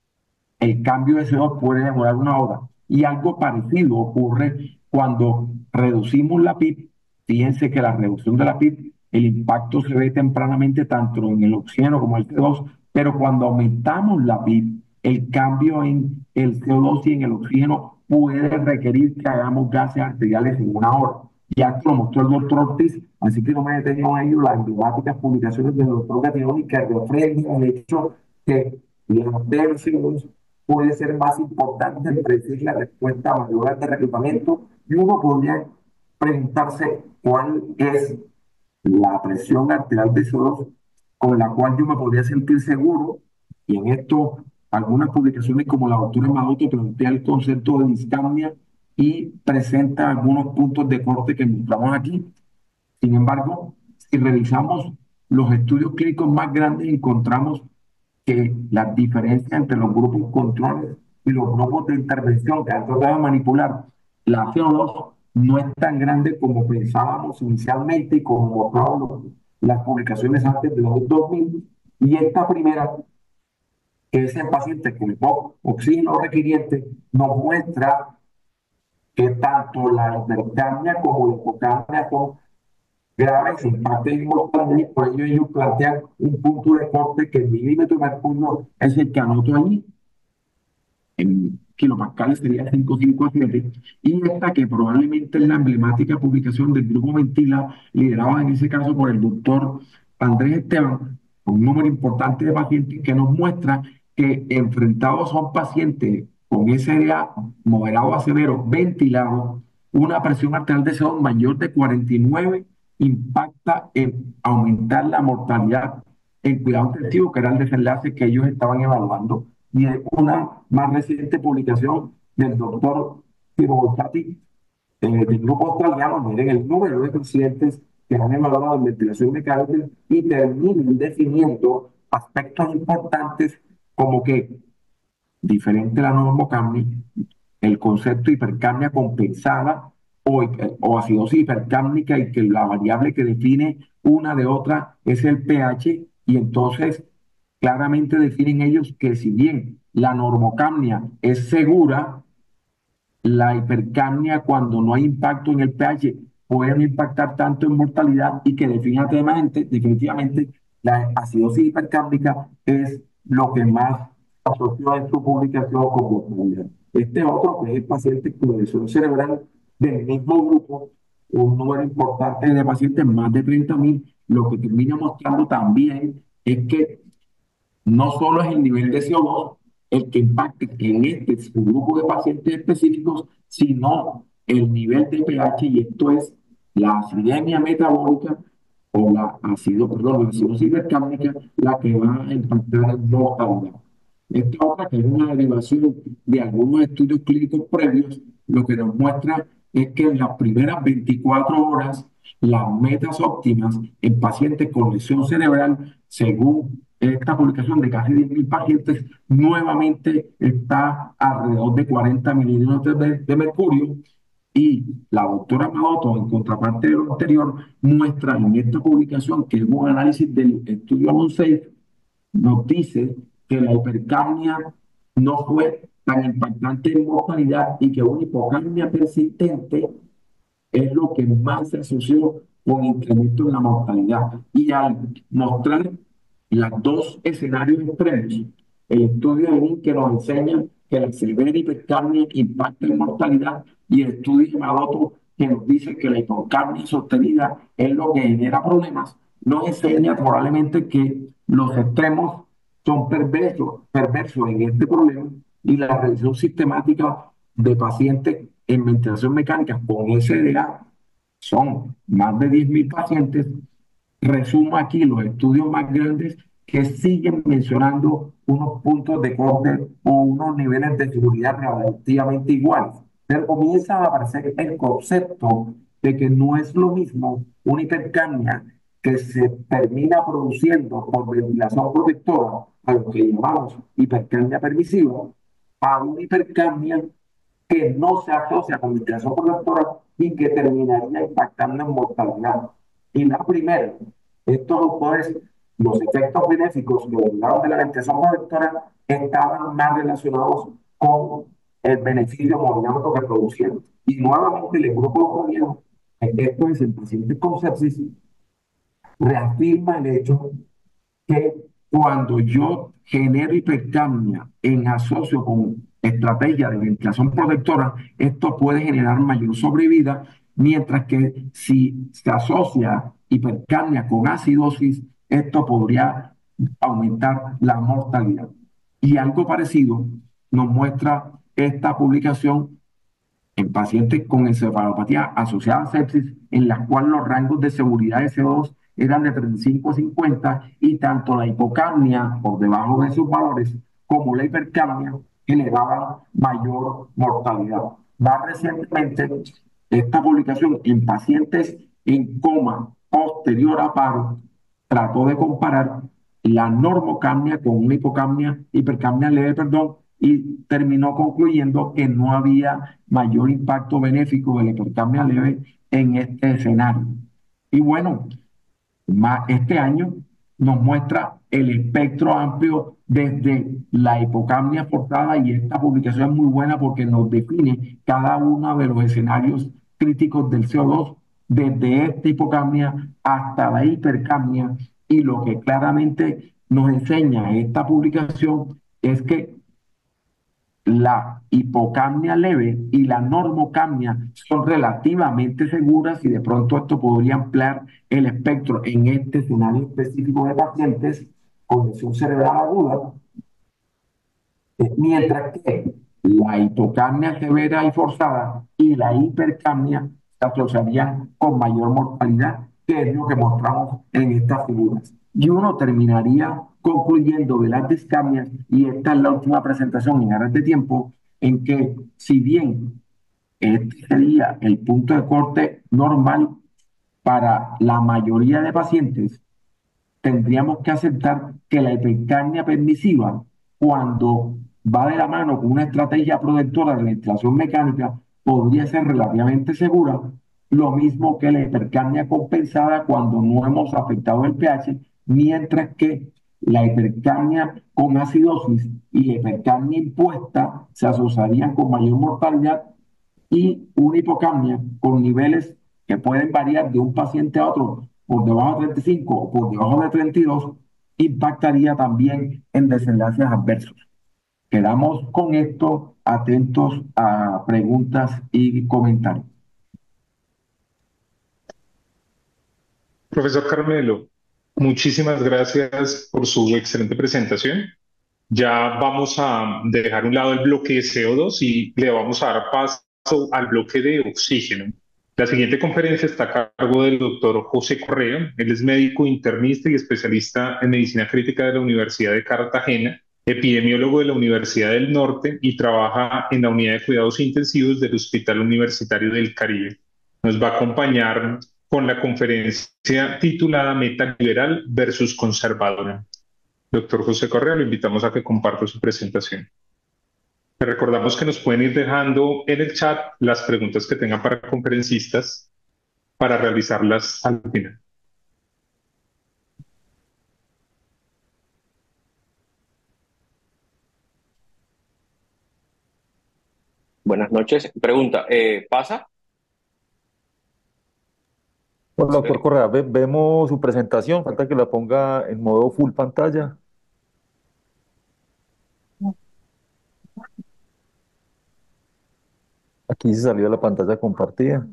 el cambio de C O dos puede demorar una hora. Y algo parecido ocurre cuando reducimos la P I B. Fíjense que la reducción de la P I B, el impacto se ve tempranamente tanto en el oxígeno como en el C O dos, pero cuando aumentamos la P I B, el cambio en el C O dos y en el oxígeno puede requerir que hagamos gases arteriales en una hora. Ya esto lo mostró el doctor Ortiz, así que no me detengo en ello, las emblemáticas publicaciones del doctor Gattinoni que reflejan el hecho que la B M C dos puede ser más importante en predecir la respuesta a mayor de reclutamiento, y uno podría preguntarse cuál es la presión arterial de C O dos con la cual yo me podría sentir seguro, y en esto algunas publicaciones como la doctora Madoto plantea el concepto de discapnia y presenta algunos puntos de corte que mostramos aquí. Sin embargo, si revisamos los estudios clínicos más grandes, encontramos que las diferencias entre los grupos controles y los grupos de intervención que han tratado de manipular la C O dos no es tan grande como pensábamos inicialmente y como mostraban las publicaciones antes de los dos mil. Y esta primera, que es en pacientes con poco oxígeno requiriente, nos muestra que tanto la hipercapnia como la hipocapnia son graves, impactos importantes, y por ello ellos plantean un punto de corte que el milímetro de mercurio es el que anoto allí, en kilopascales sería cinco cinco siete, y esta que probablemente es la emblemática publicación del grupo Ventila, liderada en ese caso por el doctor Andrés Esteban, un número importante de pacientes que nos muestra que enfrentados a un paciente con S D A moderado a severo ventilado, una presión arterial de C O dos mayor de cuarenta y nueve impacta en aumentar la mortalidad en cuidado intensivo, que era el desenlace que ellos estaban evaluando. Y es una más reciente publicación del doctor Tirobosati, eh, del grupo australiano. Miren el número de pacientes que han evaluado en ventilación mecánica y terminan definiendo aspectos importantes como que, diferente a la normocapnia, el concepto de hipercapnia compensada o, o acidosis hipercápnica, y que la variable que define una de otra es el pH, y entonces claramente definen ellos que si bien la normocapnia es segura, la hipercapnia, cuando no hay impacto en el pH, puede impactar tanto en mortalidad, y que definitivamente, definitivamente la acidosis hipercápnica es lo que más asoció en su publicación como mortalidad. Este otro, que es el paciente con lesión cerebral del mismo grupo, un número importante de pacientes, más de treinta mil, lo que termina mostrando también es que no solo es el nivel de C O dos el que impacta en este grupo de pacientes específicos, sino el nivel de pH, y esto es la acidemia metabólica o la ácido, perdón, la acidosis hipercápnica, la que va a impactar en mortalidad. Esta otra, que es una derivación de algunos estudios clínicos previos, lo que nos muestra es que en las primeras veinticuatro horas, las metas óptimas en pacientes con lesión cerebral, según esta publicación de casi diez mil pacientes, nuevamente está alrededor de cuarenta mililitros de, de mercurio. Y la doctora Madoto, en contraparte de lo anterior, muestra en esta publicación, que es un análisis del estudio LONSAFE, nos dice que la hipercapnia no fue tan impactante en mortalidad, y que una hipocapnia persistente es lo que más se asoció con incremento en la mortalidad. Y al mostrar los dos escenarios extremos, el estudio de Lin que nos enseña que la severa hipercapnia impacta en mortalidad y el estudio de Maroto que nos dice que la hipercapnia sostenida es lo que genera problemas, nos enseña probablemente que los extremos son perversos, perversos en este problema y la revisión sistemática de pacientes en ventilación mecánica con S D A son más de diez mil pacientes. Resumo aquí los estudios más grandes que siguen mencionando unos puntos de corte o unos niveles de seguridad relativamente iguales. Pero comienza a aparecer el concepto de que no es lo mismo una hipercapnia que se termina produciendo por ventilación protectora, a lo que llamamos hipercapnia permisiva, a una hipercapnia que no se asocia con ventilación protectora y que terminaría impactando en mortalidad. Y la primera, estos autores, los efectos benéficos que derivaron de la ventilación protectora estaban más relacionados con el beneficio hemodinámico que producían. Y nuevamente el grupo ucraniano, esto es en pacientes con sepsis, reafirma el hecho que cuando yo genero hipercapnia en asocio con estrategia de ventilación protectora, esto puede generar mayor sobrevida, mientras que si se asocia hipercapnia con acidosis, esto podría aumentar la mortalidad. Y algo parecido nos muestra esta publicación en pacientes con encefalopatía asociada a sepsis, en las cuales los rangos de seguridad de C O dos eran de treinta y cinco a cincuenta y tanto la hipocapnia por debajo de sus valores como la hipercapnia generaban mayor mortalidad. Más recientemente, esta publicación en pacientes en coma posterior a paro trató de comparar la normocapnia con una hipocapnia, hipercapnia leve, perdón, y terminó concluyendo que no había mayor impacto benéfico de la hipercapnia leve en este escenario. Y bueno, más este año nos muestra el espectro amplio desde la hipocapnia forzada y esta publicación es muy buena porque nos define cada uno de los escenarios críticos del C O dos, desde esta hipocapnia hasta la hipercapnia, y lo que claramente nos enseña esta publicación es que la hipocapnia leve y la normocapnia son relativamente seguras y de pronto esto podría ampliar el espectro en este escenario específico de pacientes con lesión cerebral aguda, mientras que la hipocapnia severa y forzada y la hipercapnia se asociarían con mayor mortalidad, que es lo que mostramos en estas figuras. Y uno terminaría concluyendo de las discapnias, y esta es la última presentación en aras de tiempo, en que si bien este sería el punto de corte normal para la mayoría de pacientes, tendríamos que aceptar que la hipercapnia permisiva, cuando va de la mano con una estrategia protectora de ventilación mecánica, podría ser relativamente segura, lo mismo que la hipercapnia compensada cuando no hemos afectado el pH, mientras que la hipercapnia con acidosis y la hipercapnia impuesta se asociarían con mayor mortalidad, y una hipocapnia con niveles que pueden variar de un paciente a otro por debajo de treinta y cinco o por debajo de treinta y dos, impactaría también en desenlaces adversos. Quedamos con esto atentos a preguntas y comentarios. Profesor Carmelo, muchísimas gracias por su excelente presentación. Ya vamos a dejar a un lado el bloque de C O dos y le vamos a dar paso al bloque de oxígeno. La siguiente conferencia está a cargo del doctor José Correa. Él es médico internista y especialista en medicina crítica de la Universidad de Cartagena, epidemiólogo de la Universidad del Norte y trabaja en la unidad de cuidados intensivos del Hospital Universitario del Caribe. Nos va a acompañar con la conferencia titulada Meta liberal versus conservadora. Doctor José Correa, lo invitamos a que comparta su presentación. Le recordamos que nos pueden ir dejando en el chat las preguntas que tengan para conferencistas para realizarlas al final. Buenas noches. Pregunta, eh, ¿pasa? Hola, doctor Correa, ve- vemos su presentación, falta que la ponga en modo full pantalla. Aquí se salió la pantalla compartida.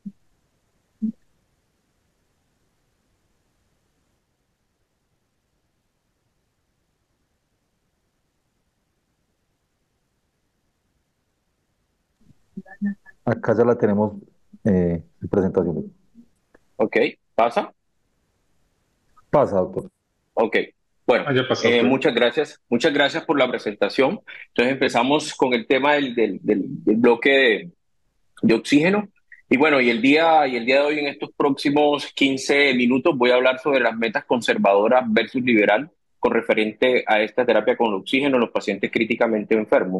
Acá ya la tenemos eh, en presentación. Ok, ¿pasa? Pasa, doctor. Ok, bueno, Haya pasado, eh, doctor. muchas gracias. Muchas gracias por la presentación. Entonces empezamos con el tema del, del, del- del bloque de, de oxígeno. Y bueno, y el día, y el día de hoy, en estos próximos quince minutos, voy a hablar sobre las metas conservadoras versus liberal con referente a esta terapia con oxígeno en los pacientes críticamente enfermos.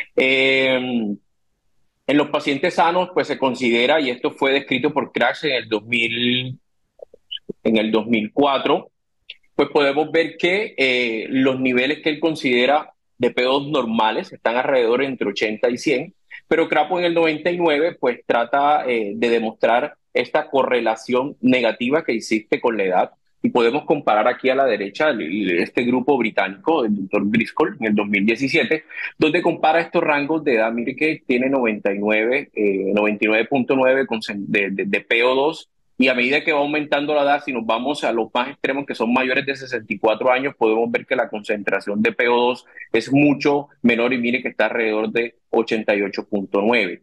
Eh, en los pacientes sanos, pues se considera, y esto fue descrito por Crash en el dos mil, en el dos mil cuatro, pues podemos ver que eh, los niveles que él considera de P O dos normales están alrededor entre ochenta y cien, pero Crapo en el noventa y nueve pues trata eh, de demostrar esta correlación negativa que existe con la edad. Y podemos comparar aquí a la derecha el- este grupo británico del doctor Driscoll en el dos mil diecisiete, donde compara estos rangos de edad. Mire que tiene noventa y nueve, eh, noventa y nueve punto nueve de, de, de P O dos, y a medida que va aumentando la edad, si nos vamos a los más extremos, que son mayores de sesenta y cuatro años, podemos ver que la concentración de P O dos es mucho menor, y mire que está alrededor de ochenta y ocho punto nueve.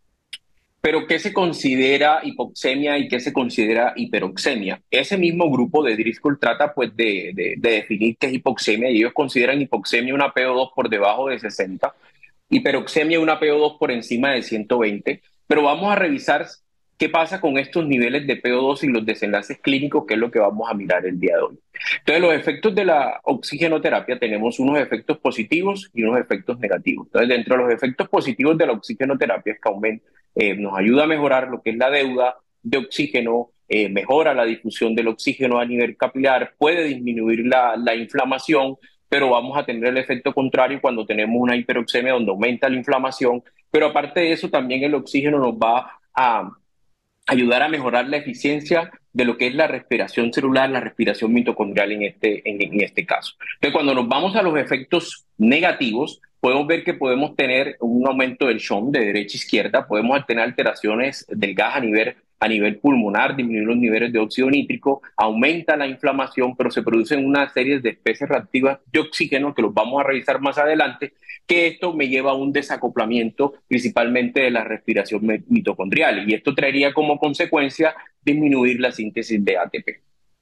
Pero ¿qué se considera hipoxemia y qué se considera hiperoxemia? Ese mismo grupo de Driscoll trata pues de, de, de definir qué es hipoxemia, y ellos consideran hipoxemia una P O dos por debajo de sesenta, hiperoxemia una P O dos por encima de ciento veinte, pero vamos a revisar qué pasa con estos niveles de P O dos y los desenlaces clínicos, que es lo que vamos a mirar el día de hoy. Entonces, los efectos de la oxigenoterapia, tenemos unos efectos positivos y unos efectos negativos. Entonces, dentro de los efectos positivos de la oxigenoterapia es que aumenta, eh, nos ayuda a mejorar lo que es la deuda de oxígeno, eh, mejora la difusión del oxígeno a nivel capilar, puede disminuir la, la inflamación, pero vamos a tener el efecto contrario cuando tenemos una hiperoxemia, donde aumenta la inflamación. Pero aparte de eso, también el oxígeno nos va a ayudar a mejorar la eficiencia de lo que es la respiración celular, la respiración mitocondrial en este, en, en este caso. Entonces, cuando nos vamos a los efectos negativos, podemos ver que podemos tener un aumento del Shunt de derecha a izquierda, podemos tener alteraciones del gas a nivel, a nivel pulmonar, disminuir los niveles de óxido nítrico, aumenta la inflamación, pero se producen una serie de especies reactivas de oxígeno que los vamos a revisar más adelante, que esto me lleva a un desacoplamiento principalmente de la respiración mitocondrial, y esto traería como consecuencia disminuir la síntesis de A T P.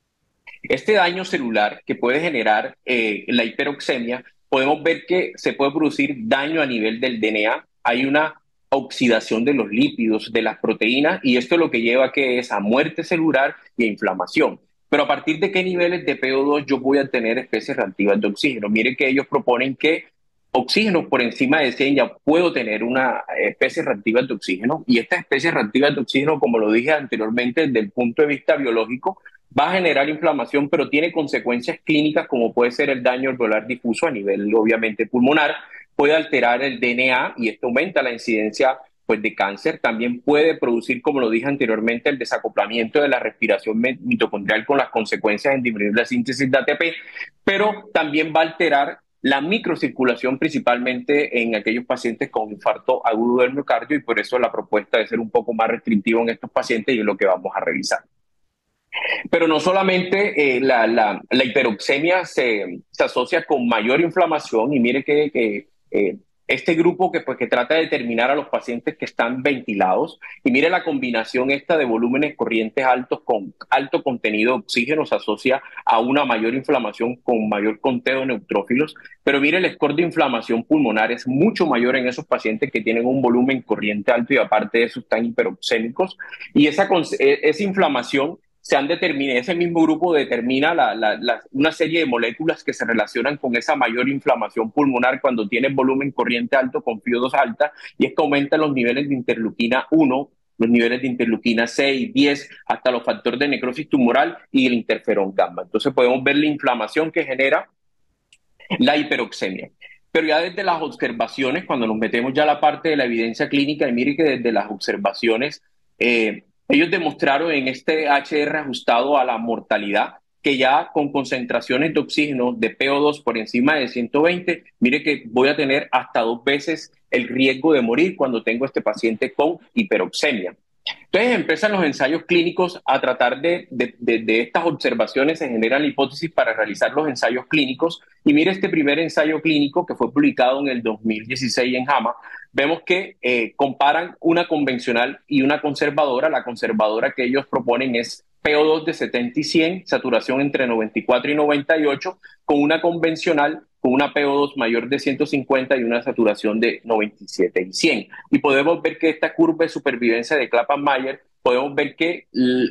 Este daño celular que puede generar eh, la hiperoxemia, podemos ver que se puede producir daño a nivel del D N A, hay una oxidación de los lípidos, de las proteínas, y esto lo que lleva a que es a muerte celular y a inflamación. Pero ¿a partir de qué niveles de P O dos yo voy a tener especies reactivas de oxígeno? Miren que ellos proponen que oxígeno por encima de cien ya puedo tener una especie reactiva de oxígeno, y esta especie reactiva de oxígeno, como lo dije anteriormente, desde el punto de vista biológico, va a generar inflamación, pero tiene consecuencias clínicas como puede ser el daño alveolar difuso a nivel obviamente pulmonar, puede alterar el D N A y esto aumenta la incidencia pues de cáncer, también puede producir, como lo dije anteriormente, el desacoplamiento de la respiración mitocondrial con las consecuencias en disminuir la síntesis de A T P, pero también va a alterar la microcirculación, principalmente en aquellos pacientes con infarto agudo del miocardio, y por eso la propuesta de ser un poco más restrictivo en estos pacientes, y es lo que vamos a revisar. Pero no solamente eh, la, la, la, hiperoxemia se, se, asocia con mayor inflamación, y mire que, que eh, este grupo que, pues, que trata de determinar a los pacientes que están ventilados, y mire la combinación esta de volúmenes corrientes altos con alto contenido de oxígeno se asocia a una mayor inflamación con mayor conteo de neutrófilos, pero mire el score de inflamación pulmonar es mucho mayor en esos pacientes que tienen un volumen corriente alto y aparte de eso están hiperoxémicos, y esa, esa inflamación se han determinado, ese mismo grupo determina la, la, la, una serie de moléculas que se relacionan con esa mayor inflamación pulmonar cuando tienen volumen corriente alto con F I O dos alta, y es que aumentan los niveles de interleuquina uno, los niveles de interleuquina seis, diez, hasta los factores de necrosis tumoral y el interferón gamma. Entonces podemos ver la inflamación que genera la hiperoxemia. Pero ya desde las observaciones, cuando nos metemos ya a la parte de la evidencia clínica, y mire que desde las observaciones, eh, Ellos demostraron en este H R ajustado a la mortalidad que ya con concentraciones de oxígeno de P O dos por encima de ciento veinte, mire que voy a tener hasta dos veces el riesgo de morir cuando tengo este paciente con hiperoxemia. Entonces empiezan los ensayos clínicos a tratar de, de, de, de estas observaciones, se generan la hipótesis para realizar los ensayos clínicos. Y mire este primer ensayo clínico que fue publicado en el dos mil dieciséis en JAMA. Vemos que eh, comparan una convencional y una conservadora. La conservadora que ellos proponen es P O dos de setenta y cien, saturación entre noventa y cuatro y noventa y ocho, con una convencional con una P O dos mayor de ciento cincuenta y una saturación de noventa y siete y cien. Y podemos ver que esta curva de supervivencia de Kaplan-Meier, podemos ver que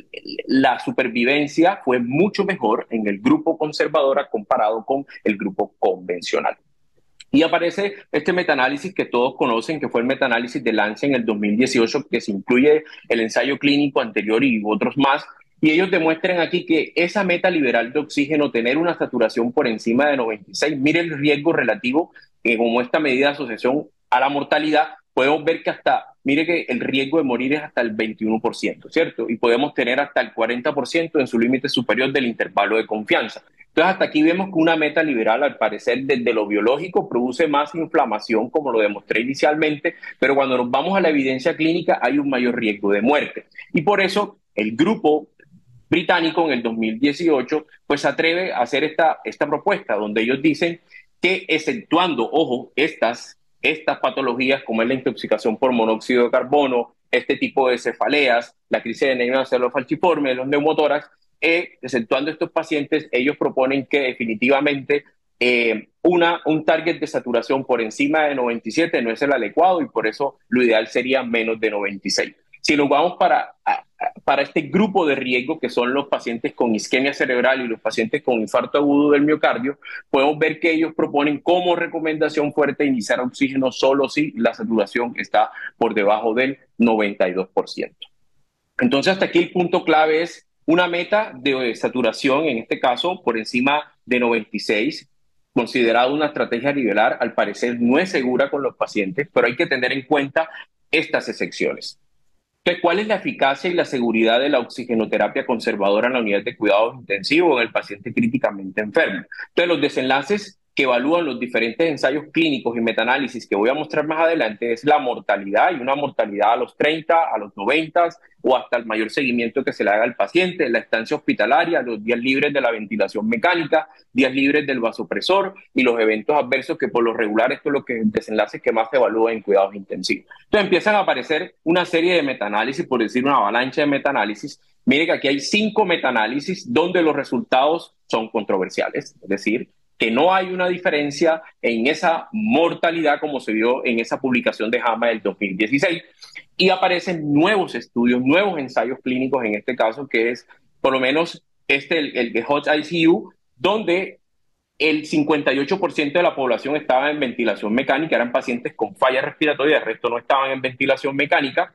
la supervivencia fue mucho mejor en el grupo conservadora comparado con el grupo convencional. Y aparece este metaanálisis que todos conocen, que fue el metaanálisis de Lancet en el dos mil dieciocho, que se incluye el ensayo clínico anterior y otros más. Y ellos demuestran aquí que esa meta liberal de oxígeno, tener una saturación por encima de noventa y seis, mire el riesgo relativo, que como esta medida de asociación a la mortalidad, podemos ver que hasta, mire que el riesgo de morir es hasta el veintiuno por ciento, ¿cierto? Y podemos tener hasta el cuarenta por ciento en su límite superior del intervalo de confianza. Entonces, hasta aquí vemos que una meta liberal, al parecer, desde lo biológico, produce más inflamación, como lo demostré inicialmente, pero cuando nos vamos a la evidencia clínica, hay un mayor riesgo de muerte. Y por eso, el grupo británico en el dos mil dieciocho, pues se atreve a hacer esta, esta propuesta, donde ellos dicen que exceptuando, ojo, estas, estas patologías como es la intoxicación por monóxido de carbono, este tipo de cefaleas, la crisis de anemia falciforme, los neumotórax, eh, exceptuando estos pacientes, ellos proponen que definitivamente eh, una, un target de saturación por encima de noventa y siete no es el adecuado y por eso lo ideal sería menos de noventa y seis. Si nos vamos para, para este grupo de riesgo, que son los pacientes con isquemia cerebral y los pacientes con infarto agudo del miocardio, podemos ver que ellos proponen como recomendación fuerte iniciar oxígeno solo si la saturación está por debajo del noventa y dos por ciento. Entonces, hasta aquí el punto clave es una meta de saturación, en este caso, por encima de noventa y seis, considerado una estrategia liberal, al parecer no es segura con los pacientes, pero hay que tener en cuenta estas excepciones. Entonces, ¿cuál es la eficacia y la seguridad de la oxigenoterapia conservadora en la unidad de cuidados intensivos en el paciente críticamente enfermo? Entonces, los desenlaces que evalúan los diferentes ensayos clínicos y metaanálisis que voy a mostrar más adelante es la mortalidad, y una mortalidad a los treinta, a los noventa o hasta el mayor seguimiento que se le haga al paciente, la estancia hospitalaria, los días libres de la ventilación mecánica, días libres del vasopresor y los eventos adversos, que por lo regular esto es lo que desenlaces que más se evalúa en cuidados intensivos. Entonces empiezan a aparecer una serie de metaanálisis, por decir una avalancha de metaanálisis. Mire que aquí hay cinco metaanálisis donde los resultados son controversiales, es decir, que no hay una diferencia en esa mortalidad como se vio en esa publicación de JAMA del dos mil dieciséis, y aparecen nuevos estudios, nuevos ensayos clínicos en este caso, que es por lo menos este, el, el de Hot I C U, donde el cincuenta y ocho por ciento de la población estaba en ventilación mecánica, eran pacientes con falla respiratoria, el resto no estaban en ventilación mecánica.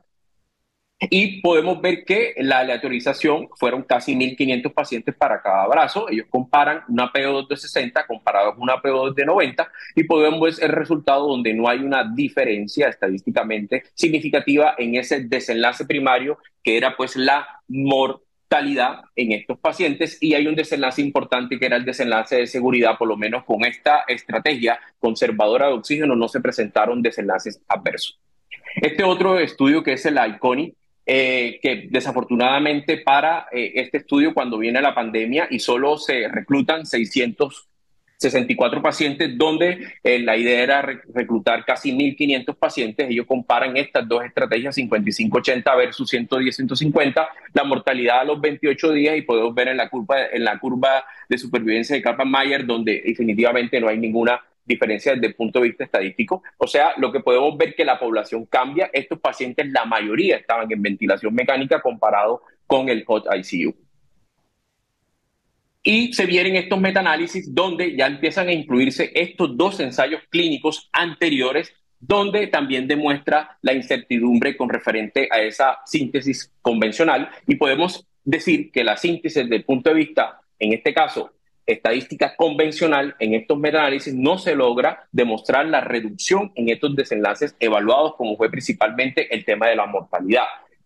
Y podemos ver que la aleatorización fueron casi mil quinientos pacientes para cada brazo. Ellos comparan una P O dos de sesenta comparado con una P O dos de noventa y podemos ver el resultado donde no hay una diferencia estadísticamente significativa en ese desenlace primario, que era pues la mortalidad en estos pacientes, y hay un desenlace importante que era el desenlace de seguridad. Por lo menos con esta estrategia conservadora de oxígeno no se presentaron desenlaces adversos. Este otro estudio, que es el ICONI, Eh, que desafortunadamente para eh, este estudio, cuando viene la pandemia y solo se reclutan seiscientos sesenta y cuatro pacientes, donde eh, la idea era rec reclutar casi mil quinientos pacientes. Ellos comparan estas dos estrategias, cincuenta y cinco ochenta versus ciento diez ciento cincuenta, la mortalidad a los veintiocho días, y podemos ver en la curva, en la curva de supervivencia de Kaplan-Meier, donde definitivamente no hay ninguna diferencia desde el punto de vista estadístico. O sea, lo que podemos ver que la población cambia. Estos pacientes, la mayoría estaban en ventilación mecánica comparado con el Hot I C U. Y se vienen estos metaanálisis donde ya empiezan a incluirse estos dos ensayos clínicos anteriores, donde también demuestra la incertidumbre con referente a esa síntesis convencional, y podemos decir que la síntesis desde el punto de vista, en este caso, estadística convencional, en estos metaanálisis no se logra demostrar la reducción en estos desenlaces evaluados, como fue principalmente el tema de la mortalidad.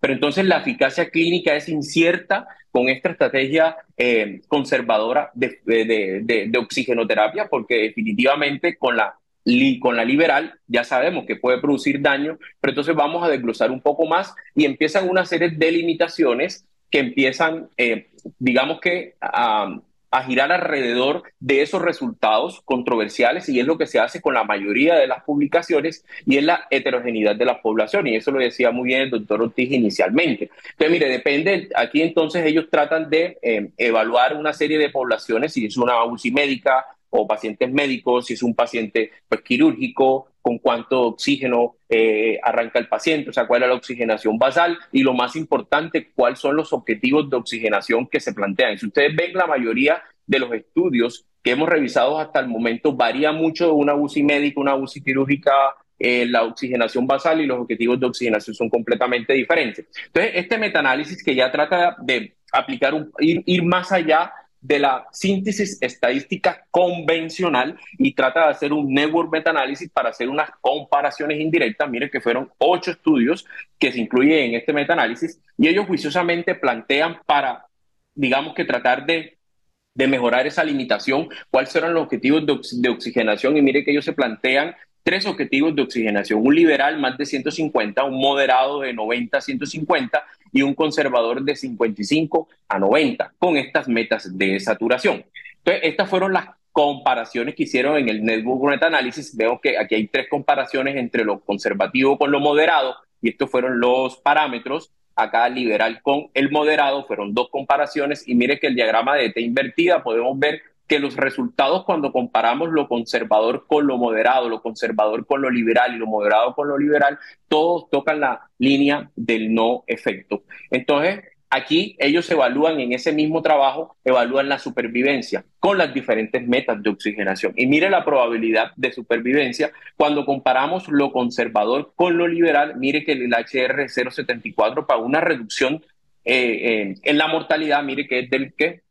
pero entonces la eficacia clínica es incierta con esta estrategia eh, conservadora de, de, de, de oxigenoterapia, porque definitivamente con la, con la liberal ya sabemos que puede producir daño, pero entonces vamos a desglosar un poco más y empiezan una serie de limitaciones que empiezan, eh, digamos que, a, a girar alrededor de esos resultados controversiales, y es lo que se hace con la mayoría de las publicaciones, y es la heterogeneidad de la población, y eso lo decía muy bien el doctor Ortiz inicialmente. Entonces, mire, depende, aquí entonces ellos tratan de eh, evaluar una serie de poblaciones, si es una U C I médica o pacientes médicos, si es un paciente pues, quirúrgico, con cuánto oxígeno eh, arranca el paciente, o sea, cuál es la oxigenación basal, y lo más importante, cuáles son los objetivos de oxigenación que se plantean. Si ustedes ven, la mayoría de los estudios que hemos revisado hasta el momento varía mucho de una U C I médica, una U C I quirúrgica, eh, la oxigenación basal y los objetivos de oxigenación son completamente diferentes. Entonces, este metaanálisis que ya trata de aplicar, un, ir, ir más allá de la síntesis estadística convencional y trata de hacer un network metaanálisis para hacer unas comparaciones indirectas. Mire que fueron ocho estudios que se incluyen en este metaanálisis, y ellos juiciosamente plantean para, digamos que tratar de, de mejorar esa limitación, cuáles serán los objetivos de, ox de oxigenación, y mire que ellos se plantean tres objetivos de oxigenación: un liberal más de ciento cincuenta, un moderado de noventa a ciento cincuenta y un conservador de cincuenta y cinco a noventa, con estas metas de saturación. Entonces, estas fueron las comparaciones que hicieron en el Network Meta-Análisis. Vemos que aquí hay tres comparaciones entre lo conservativo con lo moderado, y estos fueron los parámetros. Acá liberal con el moderado fueron dos comparaciones, y mire que el diagrama de T invertida podemos ver que los resultados, cuando comparamos lo conservador con lo moderado, lo conservador con lo liberal y lo moderado con lo liberal, todos tocan la línea del no efecto. Entonces, aquí ellos evalúan en ese mismo trabajo, evalúan la supervivencia con las diferentes metas de oxigenación. Y mire la probabilidad de supervivencia cuando comparamos lo conservador con lo liberal. Mire que el H R cero punto setenta y cuatro para una reducción eh, eh, en la mortalidad, mire que es del que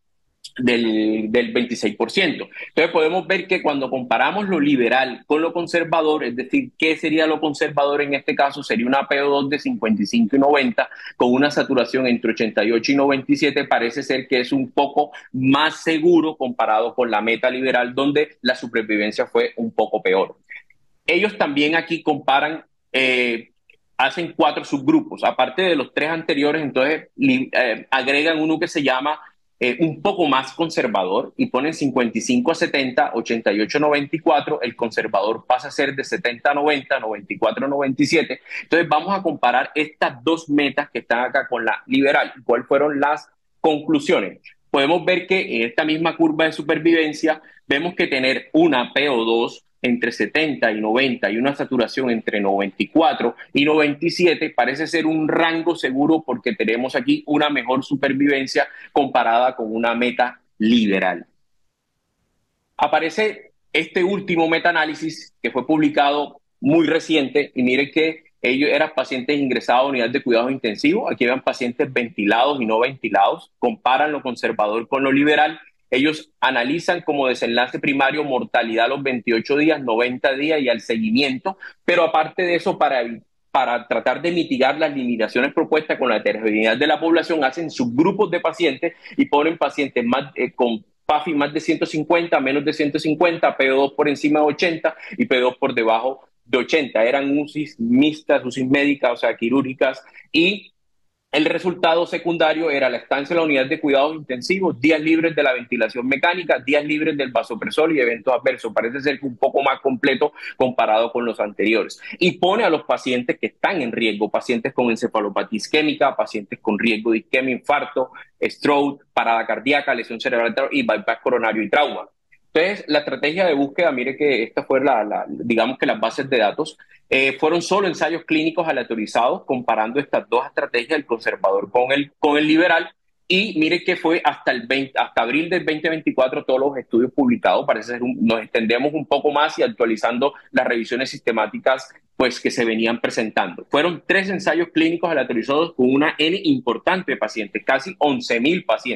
Del, del veintiséis por ciento. Entonces podemos ver que cuando comparamos lo liberal con lo conservador, es decir, ¿qué sería lo conservador en este caso? Sería una P O dos de cincuenta y cinco y noventa con una saturación entre ochenta y ocho y noventa y siete. Parece ser que es un poco más seguro comparado con la meta liberal, donde la supervivencia fue un poco peor. Ellos también aquí comparan, eh, hacen cuatro subgrupos, aparte de los tres anteriores. Entonces eh, agregan uno que se llama Eh, un poco más conservador, y ponen cincuenta y cinco a setenta, ochenta y ocho a noventa y cuatro. El conservador pasa a ser de setenta a noventa, noventa y cuatro a noventa y siete. Entonces vamos a comparar estas dos metas que están acá con la liberal. ¿Cuáles fueron las conclusiones? Podemos ver que en esta misma curva de supervivencia vemos que tener una P O dos entre setenta y noventa y una saturación entre noventa y cuatro y noventa y siete parece ser un rango seguro, porque tenemos aquí una mejor supervivencia comparada con una meta liberal. Aparece este último metaanálisis que fue publicado muy reciente, y miren que ellos eran pacientes ingresados a unidad de cuidados intensivos. Aquí eran pacientes ventilados y no ventilados. Comparan lo conservador con lo liberal. Ellos analizan como desenlace primario mortalidad a los veintiocho días, noventa días y al seguimiento, pero aparte de eso, para, para tratar de mitigar las limitaciones propuestas con la heterogeneidad de la población, hacen subgrupos de pacientes y ponen pacientes más, eh, con P A F I más de ciento cincuenta, menos de ciento cincuanta, P O dos por encima de ochenta y P O dos por debajo de ochenta. Eran U C Is mixtas, U C Is médicas, o sea, quirúrgicas, y el resultado secundario era la estancia en la unidad de cuidados intensivos, días libres de la ventilación mecánica, días libres del vasopresor y eventos adversos. Parece ser que un poco más completo comparado con los anteriores. Y pone a los pacientes que están en riesgo, pacientes con encefalopatía isquémica, pacientes con riesgo de isquemia, infarto, stroke, parada cardíaca, lesión cerebral y bypass coronario y trauma. Entonces, la estrategia de búsqueda, mire que esta fue la, la digamos que las bases de datos, eh, fueron solo ensayos clínicos aleatorizados comparando estas dos estrategias, el conservador con el, con el liberal, y mire que fue hasta, el veinte, hasta abril del veinte veinticuatro todos los estudios publicados. Parece ser un, nos extendemos un poco más y actualizando las revisiones sistemáticas pues, que se venían presentando. Fueron tres ensayos clínicos aleatorizados con una N importante de pacientes, casi once mil pacientes.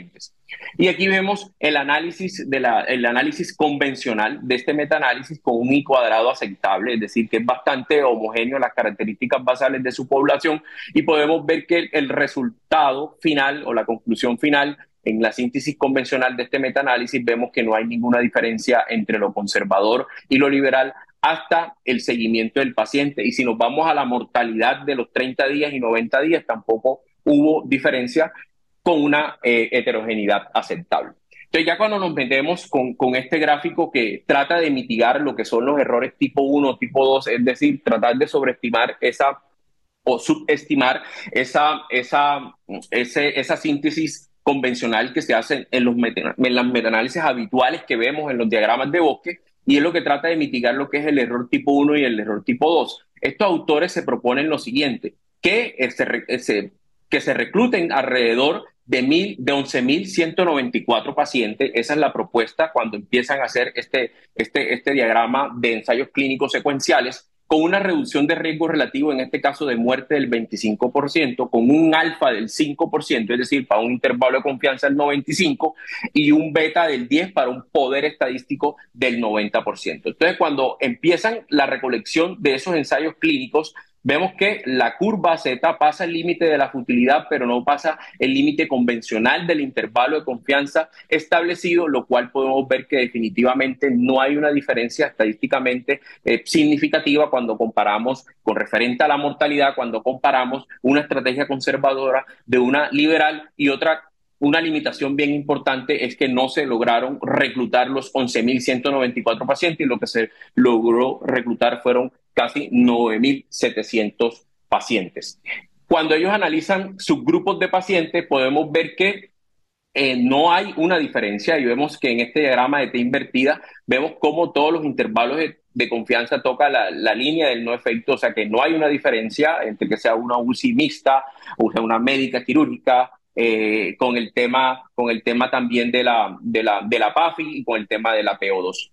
Y aquí vemos el análisis, de la, el análisis convencional de este metaanálisis con un I cuadrado aceptable, es decir, que es bastante homogéneo en las características basales de su población, y podemos ver que el resultado final o la conclusión final en la síntesis convencional de este metaanálisis vemos que no hay ninguna diferencia entre lo conservador y lo liberal hasta el seguimiento del paciente. Y si nos vamos a la mortalidad de los treinta días y noventa días, tampoco hubo diferencia con una eh, heterogeneidad aceptable. Entonces ya cuando nos metemos con, con este gráfico que trata de mitigar lo que son los errores tipo uno, tipo dos, es decir, tratar de sobreestimar esa o subestimar esa, esa, ese, esa síntesis convencional que se hace en los meta, en las metaanálisis habituales que vemos en los diagramas de bosque, y es lo que trata de mitigar lo que es el error tipo uno y el error tipo dos. Estos autores se proponen lo siguiente, que se, se, que se recluten alrededor de, mil, de once mil ciento noventa y cuatro pacientes. Esa es la propuesta cuando empiezan a hacer este, este, este diagrama de ensayos clínicos secuenciales, con una reducción de riesgo relativo, en este caso de muerte del veinticinco por ciento, con un alfa del cinco por ciento, es decir, para un intervalo de confianza del noventa y cinco por ciento, y un beta del diez para un poder estadístico del noventa por ciento. Entonces, cuando empiezan la recolección de esos ensayos clínicos, vemos que la curva Z pasa el límite de la futilidad, pero no pasa el límite convencional del intervalo de confianza establecido, lo cual podemos ver que definitivamente no hay una diferencia estadísticamente eh, significativa cuando comparamos con referente a la mortalidad, cuando comparamos una estrategia conservadora de una liberal y otra. Una limitación bien importante es que no se lograron reclutar los once mil ciento noventa y cuatro pacientes, y lo que se logró reclutar fueron casi nueve mil setecientos pacientes. Cuando ellos analizan subgrupos de pacientes, podemos ver que eh, no hay una diferencia, y vemos que en este diagrama de T invertida, vemos cómo todos los intervalos de, de confianza toca la, la línea del no efecto, o sea que no hay una diferencia entre que sea una U C I mixta o sea una médica quirúrgica, Eh, con el tema, con el tema también de la, de, la, de la P A F I y con el tema de la P O dos.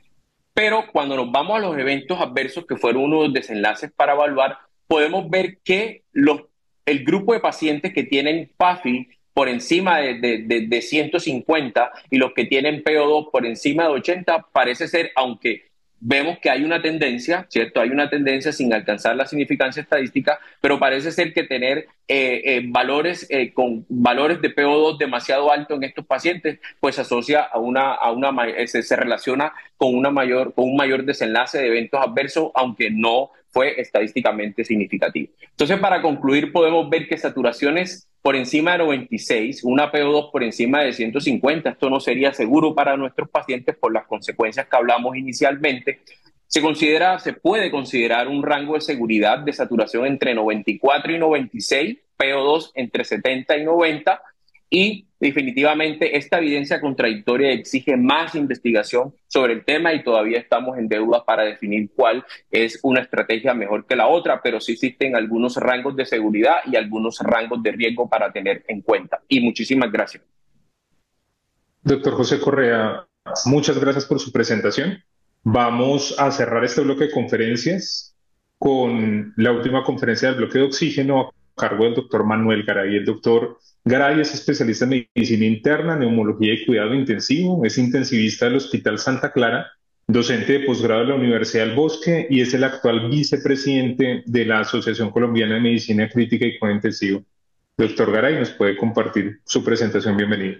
Pero cuando nos vamos a los eventos adversos, que fueron uno de los desenlaces para evaluar, podemos ver que los, el grupo de pacientes que tienen P A F I por encima de, de, de, de ciento cincuenta y los que tienen P O dos por encima de ochenta, parece ser, aunque vemos que hay una tendencia, ¿cierto? Hay una tendencia sin alcanzar la significancia estadística, pero parece ser que tener eh, eh, valores eh, con valores de P O dos demasiado altos en estos pacientes, pues se asocia a una, a una se, se relaciona con una mayor, con un mayor desenlace de eventos adversos, aunque no fue estadísticamente significativo. Entonces, para concluir, podemos ver que saturaciones por encima de noventa y seis, una P O dos por encima de ciento cincuenta, esto no sería seguro para nuestros pacientes por las consecuencias que hablamos inicialmente. Se considera, se puede considerar un rango de seguridad de saturación entre noventa y cuatro y noventa y seis, P O dos entre setenta y noventa, y definitivamente esta evidencia contradictoria exige más investigación sobre el tema, y todavía estamos en deuda para definir cuál es una estrategia mejor que la otra, pero sí existen algunos rangos de seguridad y algunos rangos de riesgo para tener en cuenta. Y muchísimas gracias. Doctor José Correa, muchas gracias por su presentación. Vamos a cerrar este bloque de conferencias con la última conferencia del bloque de oxígeno a cargo del doctor Manuel Garay. El doctor Garay es especialista en medicina interna, neumología y cuidado intensivo, es intensivista del Hospital Santa Clara, docente de posgrado de la Universidad del Bosque y es el actual vicepresidente de la Asociación Colombiana de Medicina Crítica y Cuidado Intensivo. Doctor Garay, ¿nos puede compartir su presentación? Bienvenido.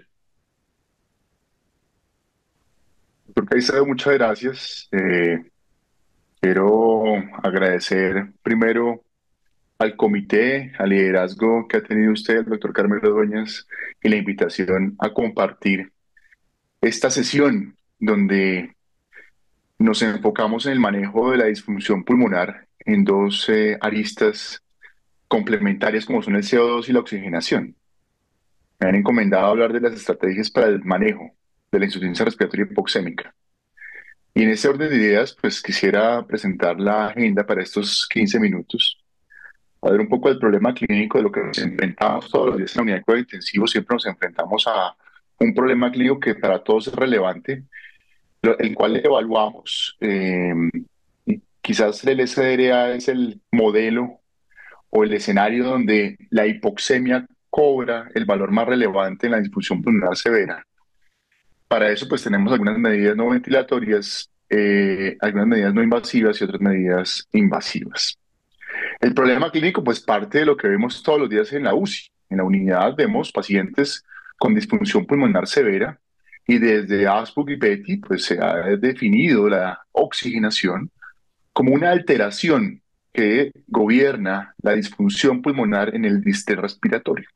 Doctor Caicedo, muchas gracias. Eh, quiero agradecer primero al comité, al liderazgo que ha tenido usted, el doctor Carmelo Dueñas, y la invitación a compartir esta sesión donde nos enfocamos en el manejo de la disfunción pulmonar en dos eh, aristas complementarias como son el C O dos y la oxigenación. Me han encomendado hablar de las estrategias para el manejo de la insuficiencia respiratoria hipoxémica. Y en ese orden de ideas, pues quisiera presentar la agenda para estos quince minutos. A ver un poco el problema clínico de lo que nos enfrentamos todos los días en la unidad de cuidado intensivo. Siempre nos enfrentamos a un problema clínico que para todos es relevante, el cual evaluamos. Eh, quizás el S D R A es el modelo o el escenario donde la hipoxemia cobra el valor más relevante en la disfunción pulmonar severa. Para eso, pues tenemos algunas medidas no ventilatorias, eh, algunas medidas no invasivas y otras medidas invasivas. El problema clínico, pues parte de lo que vemos todos los días en la U C I. En la unidad vemos pacientes con disfunción pulmonar severa y desde ASPUC y PETI, pues se ha definido la oxigenación como una alteración que gobierna la disfunción pulmonar en el distrés respiratorio.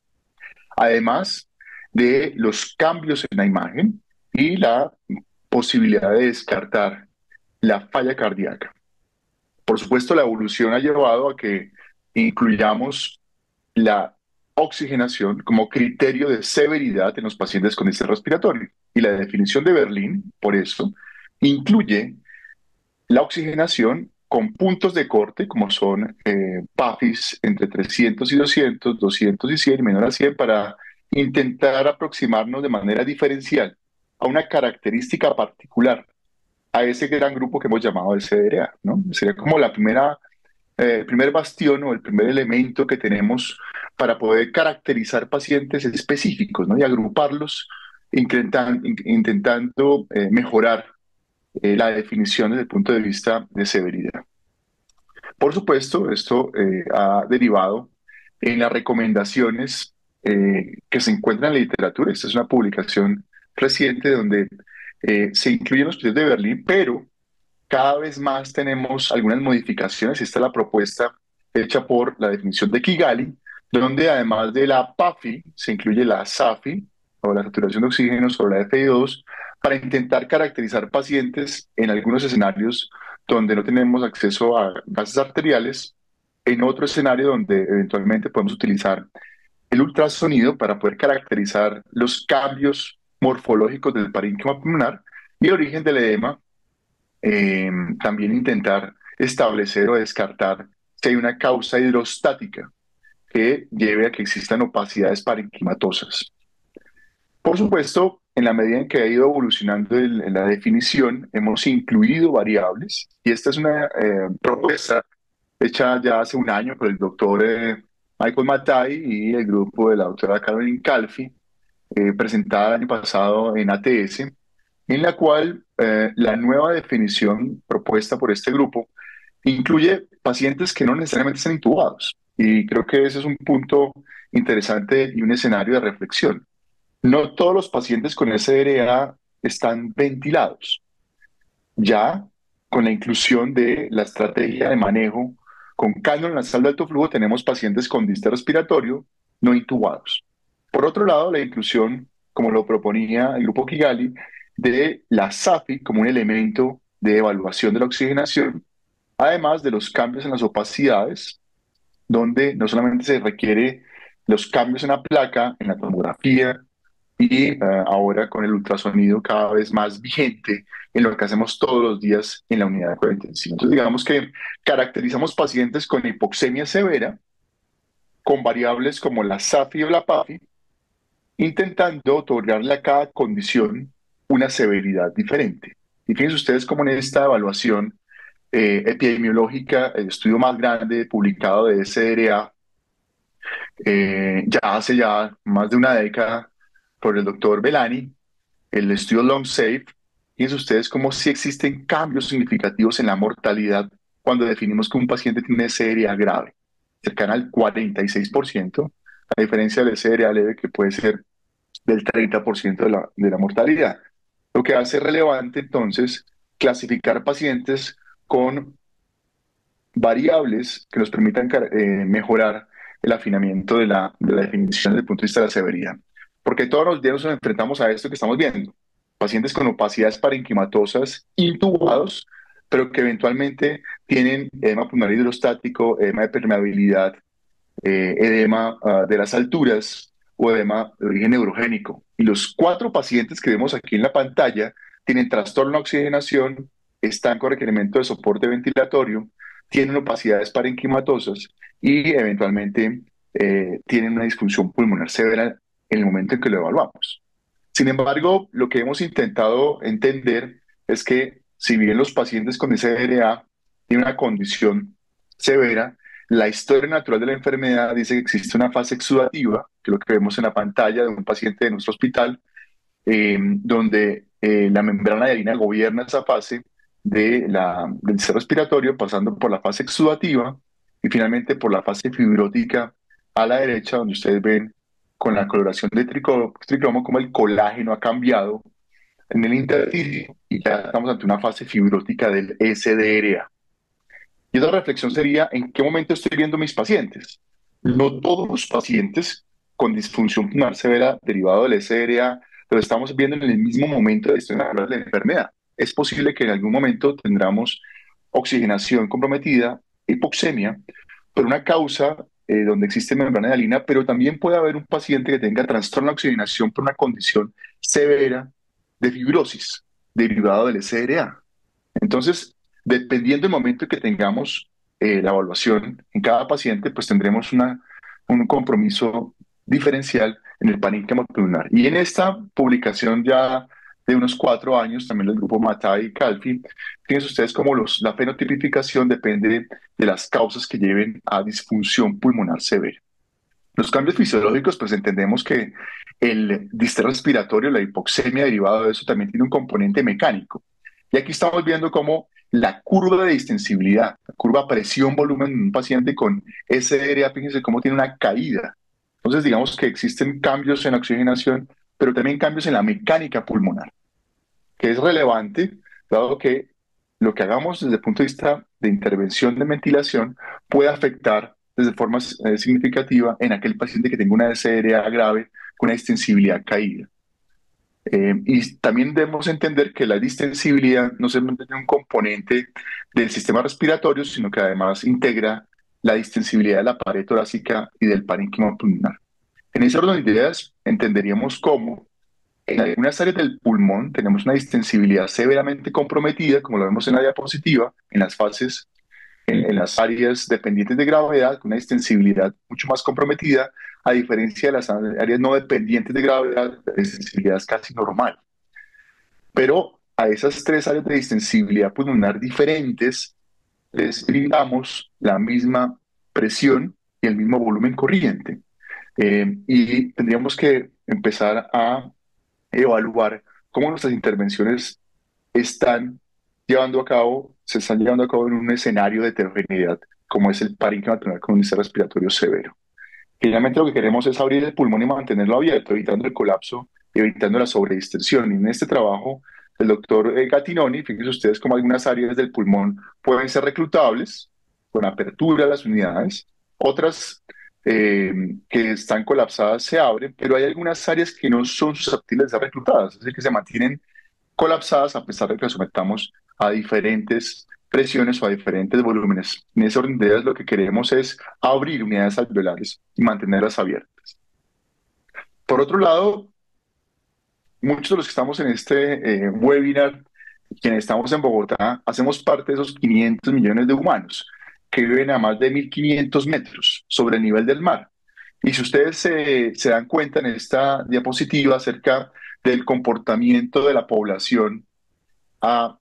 Además de los cambios en la imagen y la posibilidad de descartar la falla cardíaca. Por supuesto, la evolución ha llevado a que incluyamos la oxigenación como criterio de severidad en los pacientes con distrés respiratorio. Y la definición de Berlín, por eso, incluye la oxigenación con puntos de corte, como son eh, P A F Is entre trescientos y doscientos, doscientos y cien, y menor a cien, para intentar aproximarnos de manera diferencial a una característica particular, a ese gran grupo que hemos llamado el C D R A, ¿no? Sería como la primera, eh, el primer bastión o el primer elemento que tenemos para poder caracterizar pacientes específicos, ¿no? Y agruparlos, intentan, in- intentando eh, mejorar eh, la definición desde el punto de vista de severidad. Por supuesto, esto eh, ha derivado en las recomendaciones eh, que se encuentran en la literatura. Esta es una publicación reciente donde eh, se incluyen los criterios de Berlín, pero cada vez más tenemos algunas modificaciones. Esta es la propuesta hecha por la definición de Kigali, donde además de la P A F I, se incluye la S A F I, o la saturación de oxígeno sobre la F I dos, para intentar caracterizar pacientes en algunos escenarios donde no tenemos acceso a gases arteriales, en otro escenario donde eventualmente podemos utilizar el ultrasonido para poder caracterizar los cambios morfológicos del parénquima pulmonar y el origen del edema. Eh, también intentar establecer o descartar si hay una causa hidrostática que lleve a que existan opacidades parenquimatosas. Por supuesto, en la medida en que ha ido evolucionando el- la definición, hemos incluido variables, y esta es una eh, propuesta hecha ya hace un año por el doctor eh, Michael Mattei y el grupo de la doctora Caroline Calfi, eh, presentada el año pasado en A T S, en la cual eh, la nueva definición propuesta por este grupo incluye pacientes que no necesariamente están intubados. Y creo que ese es un punto interesante y un escenario de reflexión. No todos los pacientes con S D R A están ventilados. Ya con la inclusión de la estrategia de manejo con cánula nasal de alto flujo, tenemos pacientes con distrés respiratorio no intubados. Por otro lado, la inclusión, como lo proponía el grupo Kigali, de la S A F I como un elemento de evaluación de la oxigenación, además de los cambios en las opacidades, donde no solamente se requiere los cambios en la placa, en la tomografía, y uh, ahora con el ultrasonido cada vez más vigente en lo que hacemos todos los días en la unidad de cuidado intensivo. Entonces, digamos que caracterizamos pacientes con hipoxemia severa, con variables como la S A F I o la P A F I, intentando otorgarle a cada condición una severidad diferente. Y fíjense ustedes cómo en esta evaluación eh, epidemiológica, el estudio más grande publicado de S D R A, eh, ya hace ya más de una década, por el doctor Belani, el estudio LongSafe, fíjense ustedes cómo sí existen cambios significativos en la mortalidad cuando definimos que un paciente tiene S D R A grave, cercana al cuarenta y seis por ciento, a diferencia del S D R A leve que puede ser del treinta por ciento de la, de la mortalidad. Lo que hace relevante entonces clasificar pacientes con variables que nos permitan eh, mejorar el afinamiento de la, de la definición desde el punto de vista de la severidad. Porque todos los días nos enfrentamos a esto que estamos viendo. Pacientes con opacidades parenquimatosas intubados, pero que eventualmente tienen edema pulmonar hidrostático, edema de permeabilidad, eh, edema uh, de las alturas o edema de origen neurogénico. Y los cuatro pacientes que vemos aquí en la pantalla tienen trastorno de oxigenación, están con requerimiento de soporte ventilatorio, tienen opacidades parenquimatosas y eventualmente eh, tienen una disfunción pulmonar severa en el momento en que lo evaluamos. Sin embargo, lo que hemos intentado entender es que si bien los pacientes con S D R A tienen una condición severa, la historia natural de la enfermedad dice que existe una fase exudativa, que que es lo que vemos en la pantalla de un paciente de nuestro hospital, eh, donde eh, la membrana hialina gobierna esa fase de la, del sistema respiratorio, pasando por la fase exudativa y finalmente por la fase fibrótica a la derecha, donde ustedes ven con la coloración de tricro- tricromo como el colágeno ha cambiado en el intersticio y ya estamos ante una fase fibrótica del S D R A. Y otra reflexión sería, ¿en qué momento estoy viendo mis pacientes? No todos los pacientes con disfunción pulmonar severa derivado del S D R A lo estamos viendo en el mismo momento de la historia natural de la enfermedad. Es posible que en algún momento tendremos oxigenación comprometida, hipoxemia, por una causa eh, donde existe membrana hialina, pero también puede haber un paciente que tenga trastorno de oxigenación por una condición severa de fibrosis derivado del S D R A. Entonces, dependiendo del momento que tengamos eh, la evaluación en cada paciente, pues tendremos una, un compromiso diferencial en el parénquima pulmonar. Y en esta publicación ya de unos cuatro años, también del grupo Matai y Calfi, fíjense ustedes cómo los, la fenotipificación depende de las causas que lleven a disfunción pulmonar severa. Los cambios fisiológicos, pues entendemos que el distrés respiratorio, la hipoxemia derivada de eso, también tiene un componente mecánico. Y aquí estamos viendo cómo la curva de distensibilidad, la curva presión-volumen en un paciente con S D R A, fíjense cómo tiene una caída. Entonces, digamos que existen cambios en la oxigenación, pero también cambios en la mecánica pulmonar, que es relevante, dado que lo que hagamos desde el punto de vista de intervención de ventilación puede afectar de forma eh, significativa en aquel paciente que tenga una S D R A grave con una distensibilidad caída. Eh, y también debemos entender que la distensibilidad no solamente tiene un componente del sistema respiratorio, sino que además integra la distensibilidad de la pared torácica y del parénquima pulmonar. En ese orden de ideas, entenderíamos cómo en algunas áreas del pulmón tenemos una distensibilidad severamente comprometida, como lo vemos en la diapositiva, en las fases, en, en las áreas dependientes de gravedad, con una distensibilidad mucho más comprometida, a diferencia de las áreas no dependientes de gravedad, la distensibilidad es casi normal. Pero a esas tres áreas de distensibilidad pulmonar diferentes les brindamos la misma presión y el mismo volumen corriente. Eh, y tendríamos que empezar a evaluar cómo nuestras intervenciones están llevando a cabo, se están llevando a cabo en un escenario de heterogeneidad, como es el parénquima pulmonar con un distrés respiratorio severo. Finalmente lo que queremos es abrir el pulmón y mantenerlo abierto, evitando el colapso y evitando la sobredistensión. Y en este trabajo, el doctor Gattinoni, fíjense ustedes cómo algunas áreas del pulmón pueden ser reclutables con apertura a las unidades, otras eh, que están colapsadas se abren, pero hay algunas áreas que no son susceptibles de ser reclutadas, es decir, que se mantienen colapsadas a pesar de que las sometamos a diferentes presiones o a diferentes volúmenes. En ese orden de ideas lo que queremos es abrir unidades alveolares y mantenerlas abiertas. Por otro lado, muchos de los que estamos en este eh, webinar, quienes estamos en Bogotá, hacemos parte de esos quinientos millones de humanos que viven a más de mil quinientos metros sobre el nivel del mar. Y si ustedes se, se dan cuenta en esta diapositiva acerca del comportamiento de la población a,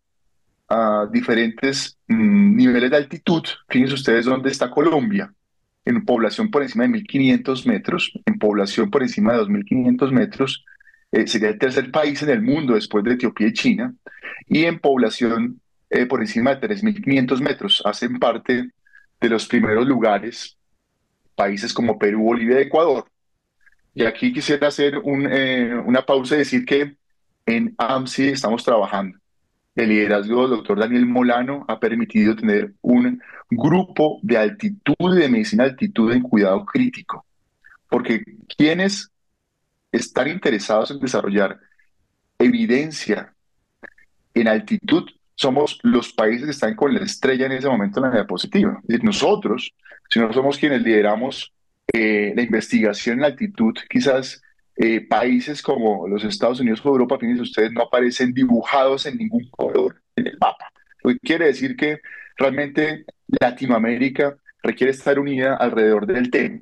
a diferentes mm, niveles de altitud, fíjense ustedes dónde está Colombia, en población por encima de mil quinientos metros, en población por encima de dos mil quinientos metros, eh, sería el tercer país en el mundo después de Etiopía y China, y en población eh, por encima de tres mil quinientos metros, hacen parte de los primeros lugares países como Perú, Bolivia y Ecuador. Y aquí quisiera hacer un, eh, una pausa y decir que en A M S I estamos trabajando. El liderazgo del doctor Daniel Molano ha permitido tener un grupo de altitud y de medicina de altitud en cuidado crítico, porque quienes están interesados en desarrollar evidencia en altitud somos los países que están con la estrella en ese momento en la diapositiva. Es decir, nosotros, si no somos quienes lideramos eh, la investigación en altitud, quizás eh, países como los Estados Unidos o Europa, fíjense ustedes, no aparecen dibujados en ningún color en el mapa. Lo que quiere decir que realmente Latinoamérica requiere estar unida alrededor del tema.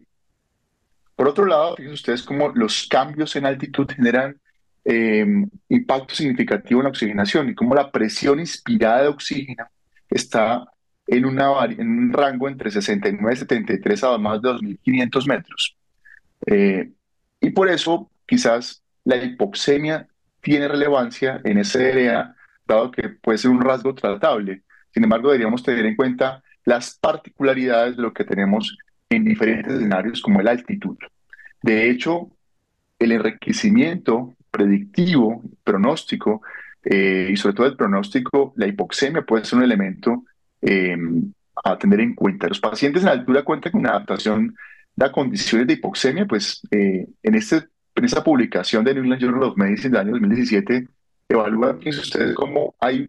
Por otro lado, fíjense ustedes cómo los cambios en altitud generan eh, impacto significativo en la oxigenación y cómo la presión inspirada de oxígeno está en, una, en un rango entre sesenta y nueve y setenta y tres a más de dos mil quinientos metros. Eh, Y por eso quizás la hipoxemia tiene relevancia en ese área, dado que puede ser un rasgo tratable. Sin embargo, deberíamos tener en cuenta las particularidades de lo que tenemos en diferentes escenarios como la altitud. De hecho, el enriquecimiento predictivo, pronóstico, eh, y sobre todo el pronóstico, la hipoxemia puede ser un elemento eh, a tener en cuenta. Los pacientes en altura cuentan con una adaptación a condiciones de hipoxemia, pues eh, en, este, en esta publicación de New England Journal of Medicine del año dos mil diecisiete, evalúan, fíjense ustedes, cómo hay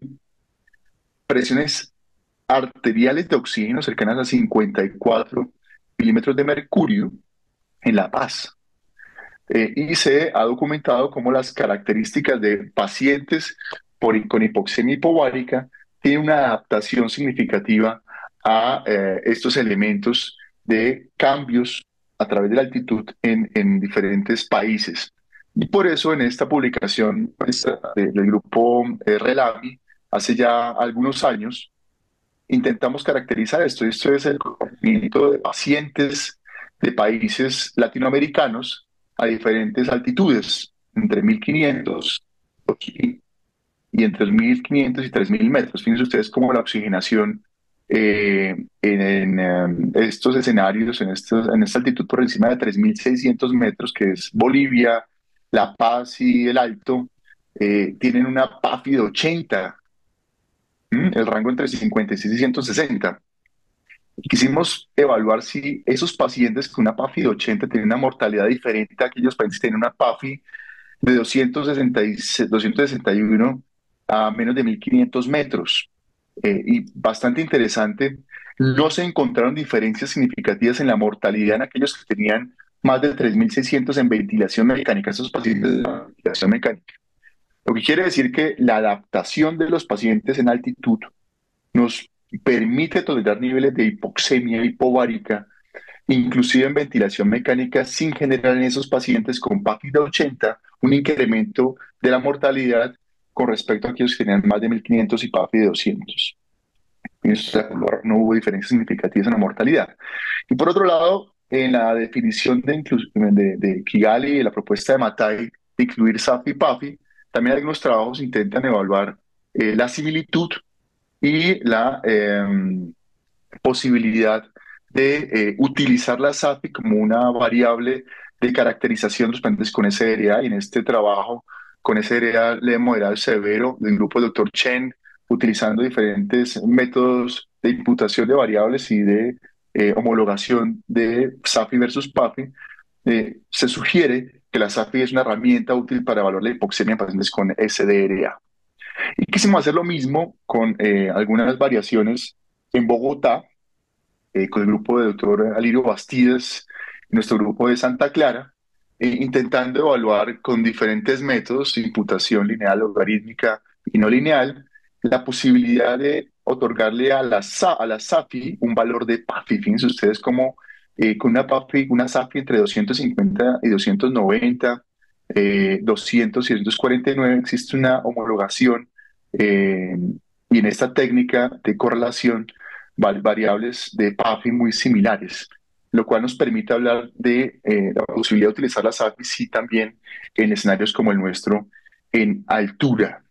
presiones arteriales de oxígeno cercanas a cincuenta y cuatro milímetros de mercurio en La Paz. Eh, y se ha documentado cómo las características de pacientes por, con hipoxemia hipovárica tienen una adaptación significativa a eh, estos elementos de cambios a través de la altitud en, en diferentes países. Y por eso en esta publicación esta, de, del grupo eh, Relami, hace ya algunos años, intentamos caracterizar esto. Esto es el conocimiento de pacientes de países latinoamericanos a diferentes altitudes, entre mil quinientos y, y entre mil quinientos y tres mil metros. Fíjense ustedes cómo la oxigenación eh, en, en um, estos escenarios, en, estos, en esta altitud por encima de tres mil seiscientos metros, que es Bolivia, La Paz y el Alto, eh, tienen una P A F I de ochenta, ¿m? El rango entre cincuenta y seis y ciento sesenta. Quisimos evaluar si esos pacientes con una P A F I de ochenta tienen una mortalidad diferente a aquellos pacientes que tienen una P A F I de doscientos sesenta y seis, doscientos sesenta y uno a menos de mil quinientos metros. Eh, y bastante interesante, no se encontraron diferencias significativas en la mortalidad en aquellos que tenían más de tres mil seiscientos en ventilación mecánica, esos pacientes de ventilación mecánica. Lo que quiere decir que la adaptación de los pacientes en altitud nos permite tolerar niveles de hipoxemia hipovárica, inclusive en ventilación mecánica, sin generar en esos pacientes con P A F I de ochenta un incremento de la mortalidad con respecto a aquellos que tenían más de mil quinientos y P A F I de doscientos. No hubo diferencias significativas en la mortalidad. Y por otro lado, en la definición de, de, de Kigali y la propuesta de Matai de incluir S A F y P A F I, también algunos trabajos intentan evaluar eh, la similitud y la eh, posibilidad de eh, utilizar la S A F I como una variable de caracterización de los pacientes con S R A. Y en este trabajo con S R A leve, moderado y severo del grupo del doctor Chen, utilizando diferentes métodos de imputación de variables y de eh, homologación de S A F I versus P A F I, eh, se sugiere que la S A F I es una herramienta útil para evaluar la hipoxemia en pacientes con S D R A. Y quisimos hacer lo mismo con eh, algunas variaciones en Bogotá, eh, con el grupo de doctor Alirio Bastidas, nuestro grupo de Santa Clara, eh, intentando evaluar con diferentes métodos, imputación lineal, logarítmica y no lineal, la posibilidad de otorgarle a la, a la S A F I un valor de P A F I. Fíjense ustedes cómo eh, con una P A F I, una S A F I entre doscientos cincuenta y doscientos noventa, eh, doscientos y doscientos cuarenta y nueve, existe una homologación eh, y en esta técnica de correlación variables de P A F I muy similares, lo cual nos permite hablar de eh, la posibilidad de utilizar las A F I sí también en escenarios como el nuestro en altura.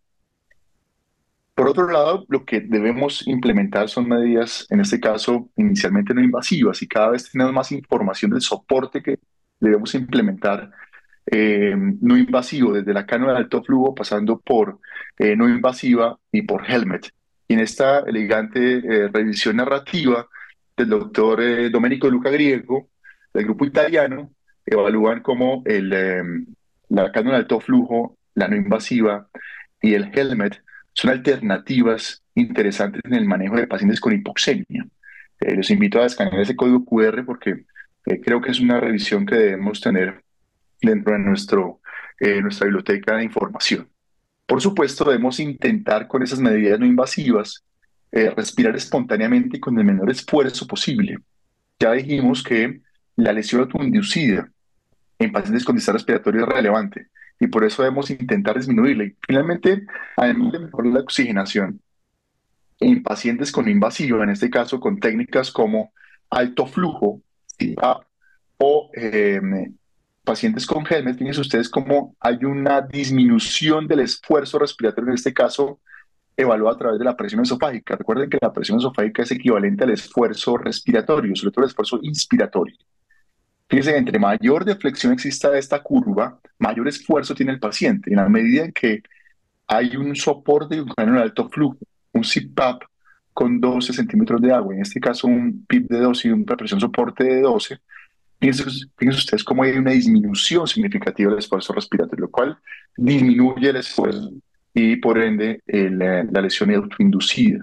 Por otro lado, lo que debemos implementar son medidas, en este caso, inicialmente no invasivas, y cada vez tenemos más información del soporte que debemos implementar eh, no invasivo, desde la cánula de alto flujo, pasando por eh, no invasiva y por helmet. Y en esta elegante eh, revisión narrativa del doctor eh, Domenico Luca Griego, del grupo italiano, evalúan cómo el, eh, la cánula de alto flujo, la no invasiva y el helmet son alternativas interesantes en el manejo de pacientes con hipoxemia. Eh, los invito a escanear ese código Q R porque eh, creo que es una revisión que debemos tener dentro de nuestro, eh, nuestra biblioteca de información. Por supuesto, debemos intentar con esas medidas no invasivas eh, respirar espontáneamente y con el menor esfuerzo posible. Ya dijimos que la lesión autoinducida en pacientes con distrés respiratorio es relevante y por eso debemos intentar disminuirla. Y finalmente, además de mejorar la oxigenación en pacientes con invasiva, en este caso con técnicas como alto flujo, C PAP, o eh, pacientes con Helmet, fíjense ustedes cómo hay una disminución del esfuerzo respiratorio, en este caso evaluado a través de la presión esofágica. Recuerden que la presión esofágica es equivalente al esfuerzo respiratorio, sobre todo el esfuerzo inspiratorio. Fíjense, entre mayor deflexión exista de esta curva, mayor esfuerzo tiene el paciente. En la medida en que hay un soporte de un canal de alto flujo, un C P A P con doce centímetros de agua, en este caso un P I P de doce y una presión soporte de doce, fíjense, fíjense ustedes cómo hay una disminución significativa del esfuerzo respiratorio, lo cual disminuye el esfuerzo y por ende el, la lesión autoinducida.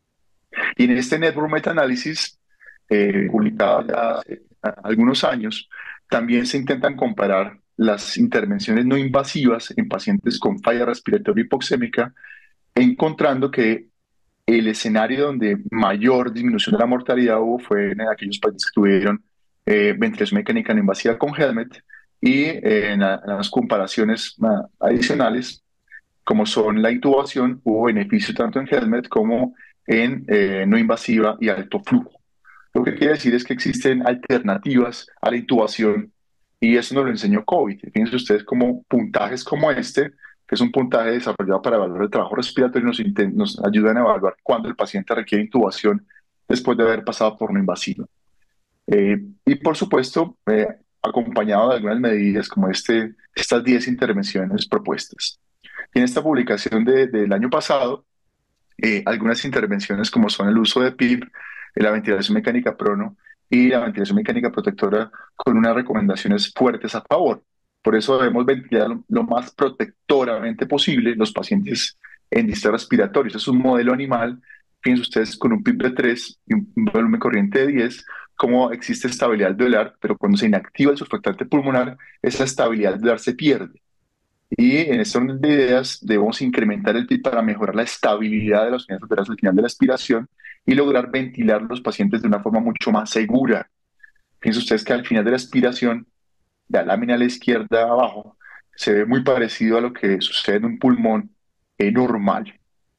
Y en este network meta-análisis, eh, publicado ya hace algunos años, también se intentan comparar las intervenciones no invasivas en pacientes con falla respiratoria hipoxémica, encontrando que el escenario donde mayor disminución de la mortalidad hubo fue en aquellos pacientes que tuvieron eh, ventilación mecánica no invasiva con Helmet, y eh, en, la, en las comparaciones uh, adicionales, como son la intubación, hubo beneficio tanto en Helmet como en eh, no invasiva y alto flujo. Lo que quiere decir es que existen alternativas a la intubación, y eso nos lo enseñó COVID. Fíjense ustedes como puntajes como este, que es un puntaje desarrollado para evaluar el trabajo respiratorio, nos, nos ayudan a evaluar cuándo el paciente requiere intubación después de haber pasado por no invasiva. Eh, y por supuesto, eh, acompañado de algunas medidas como este, estas diez intervenciones propuestas. Y en esta publicación de, del año pasado, eh, algunas intervenciones como son el uso de P I P, la ventilación mecánica prono y la ventilación mecánica protectora, con unas recomendaciones fuertes a favor. Por eso debemos ventilar lo, lo más protectoramente posible los pacientes en distrés respiratorio. Eso es un modelo animal. Fíjense ustedes, con un P I P de tres y un volumen corriente de diez, cómo existe estabilidad alveolar, pero cuando se inactiva el surfactante pulmonar, esa estabilidad alveolar se pierde. Y en este orden de ideas debemos incrementar el P I P para mejorar la estabilidad de las unidades alveolares al final de la aspiración y lograr ventilar a los pacientes de una forma mucho más segura. Fíjense ustedes que al final de la aspiración, la lámina a la izquierda abajo se ve muy parecido a lo que sucede en un pulmón eh, normal.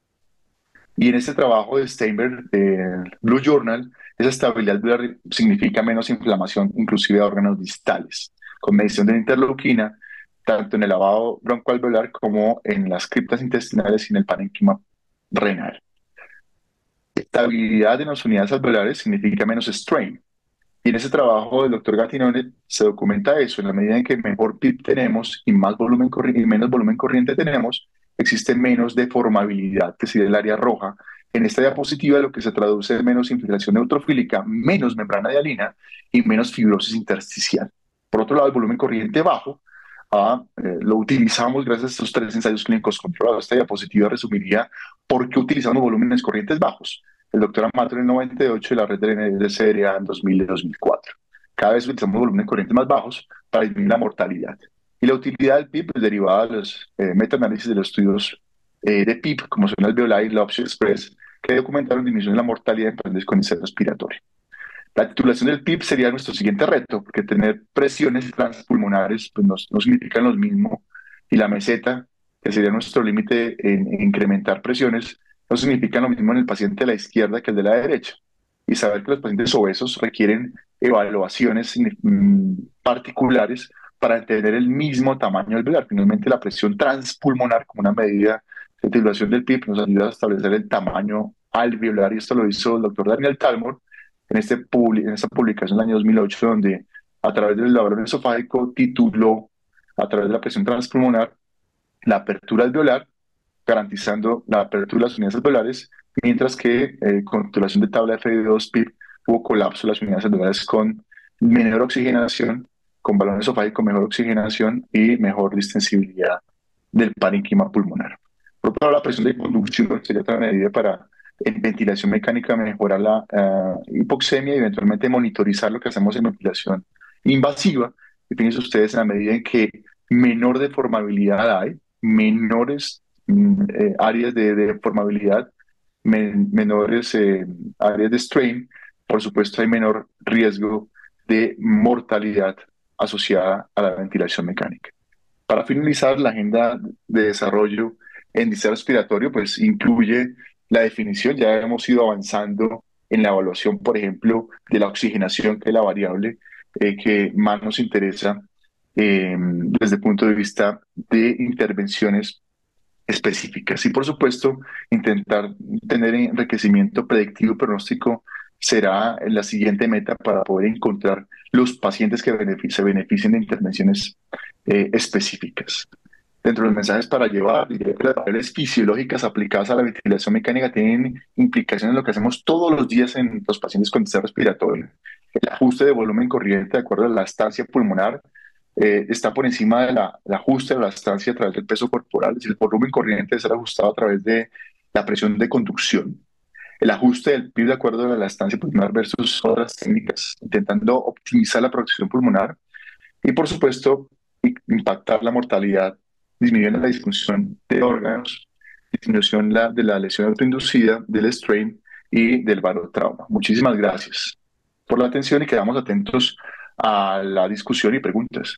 Y en este trabajo de Steinberg, del Blue Journal, esa estabilidad alveolar significa menos inflamación, inclusive de órganos distales, con medición de interleuquina, tanto en el lavado broncoalveolar como en las criptas intestinales y en el parénquima renal. Estabilidad en las unidades alveolares significa menos strain. Y en ese trabajo del doctor Gattinone se documenta eso. En la medida en que mejor P I P tenemos y, más volumen y menos volumen corriente tenemos, existe menos deformabilidad, que sería el área roja. En esta diapositiva lo que se traduce es menos infiltración neutrofílica, menos membrana hialina y menos fibrosis intersticial. Por otro lado, el volumen corriente bajo, Ah, eh, lo utilizamos gracias a estos tres ensayos clínicos controlados. Esta diapositiva resumiría por qué utilizamos volúmenes corrientes bajos. El doctor Amato en el noventa y ocho y la red de C R A en dos mil y dos mil cuatro. Cada vez utilizamos volúmenes corrientes más bajos para disminuir la mortalidad. Y la utilidad del P I P es derivada de los eh, metaanálisis de los estudios eh, de P I P, como son Alveoli y Lobs Express, que documentaron disminución de la mortalidad en pacientes con insuficiencia respiratoria. La titulación del P I P sería nuestro siguiente reto, porque tener presiones transpulmonares pues, no, no significan lo mismo, y la meseta, que sería nuestro límite en, en incrementar presiones, no significa lo mismo en el paciente de la izquierda que el de la derecha. Y saber que los pacientes obesos requieren evaluaciones mm, particulares para entender el mismo tamaño alveolar. Finalmente, la presión transpulmonar, como una medida de titulación del P I P, nos ayuda a establecer el tamaño alveolar, y esto lo hizo el doctor Daniel Talmor en, este publi en esta publicación del año dos mil ocho, donde a través del laboratorio esofágico tituló, a través de la presión transpulmonar, la apertura alveolar, garantizando la apertura de las unidades alveolares, mientras que eh, con titulación de tabla F D dos P I P hubo colapso de las unidades alveolares con menor oxigenación, con balón esofágico, mejor oxigenación y mejor distensibilidad del parénquima pulmonar. Por otro lado, la presión de conducción sería otra medida para, en ventilación mecánica, mejorar la uh, hipoxemia y eventualmente monitorizar lo que hacemos en ventilación invasiva. Y fíjense ustedes, en la medida en que menor deformabilidad hay, menores mm, eh, áreas de, de deformabilidad, men menores eh, áreas de strain, por supuesto hay menor riesgo de mortalidad asociada a la ventilación mecánica. Para finalizar, la agenda de desarrollo en distrés respiratorio pues incluye la definición. Ya hemos ido avanzando en la evaluación, por ejemplo, de la oxigenación, que es la variable eh, que más nos interesa eh, desde el punto de vista de intervenciones específicas. Y por supuesto, intentar tener enriquecimiento predictivo y pronóstico será la siguiente meta para poder encontrar los pacientes que benefic- se beneficien de intervenciones eh, específicas. Dentro de los mensajes para llevar, diría que las variables fisiológicas aplicadas a la ventilación mecánica tienen implicaciones en lo que hacemos todos los días en los pacientes con distrés respiratorio. El ajuste de volumen corriente de acuerdo a la estancia pulmonar eh, está por encima del ajuste de la estancia a través del peso corporal. Es decir, el volumen corriente debe ser ajustado a través de la presión de conducción. El ajuste del P I B de acuerdo a la estancia pulmonar versus otras técnicas, intentando optimizar la protección pulmonar y, por supuesto, impactar la mortalidad, disminuyendo la disfunción de órganos, disminución la, de la lesión autoinducida, del strain y del barotrauma. Muchísimas gracias por la atención y quedamos atentos a la discusión y preguntas.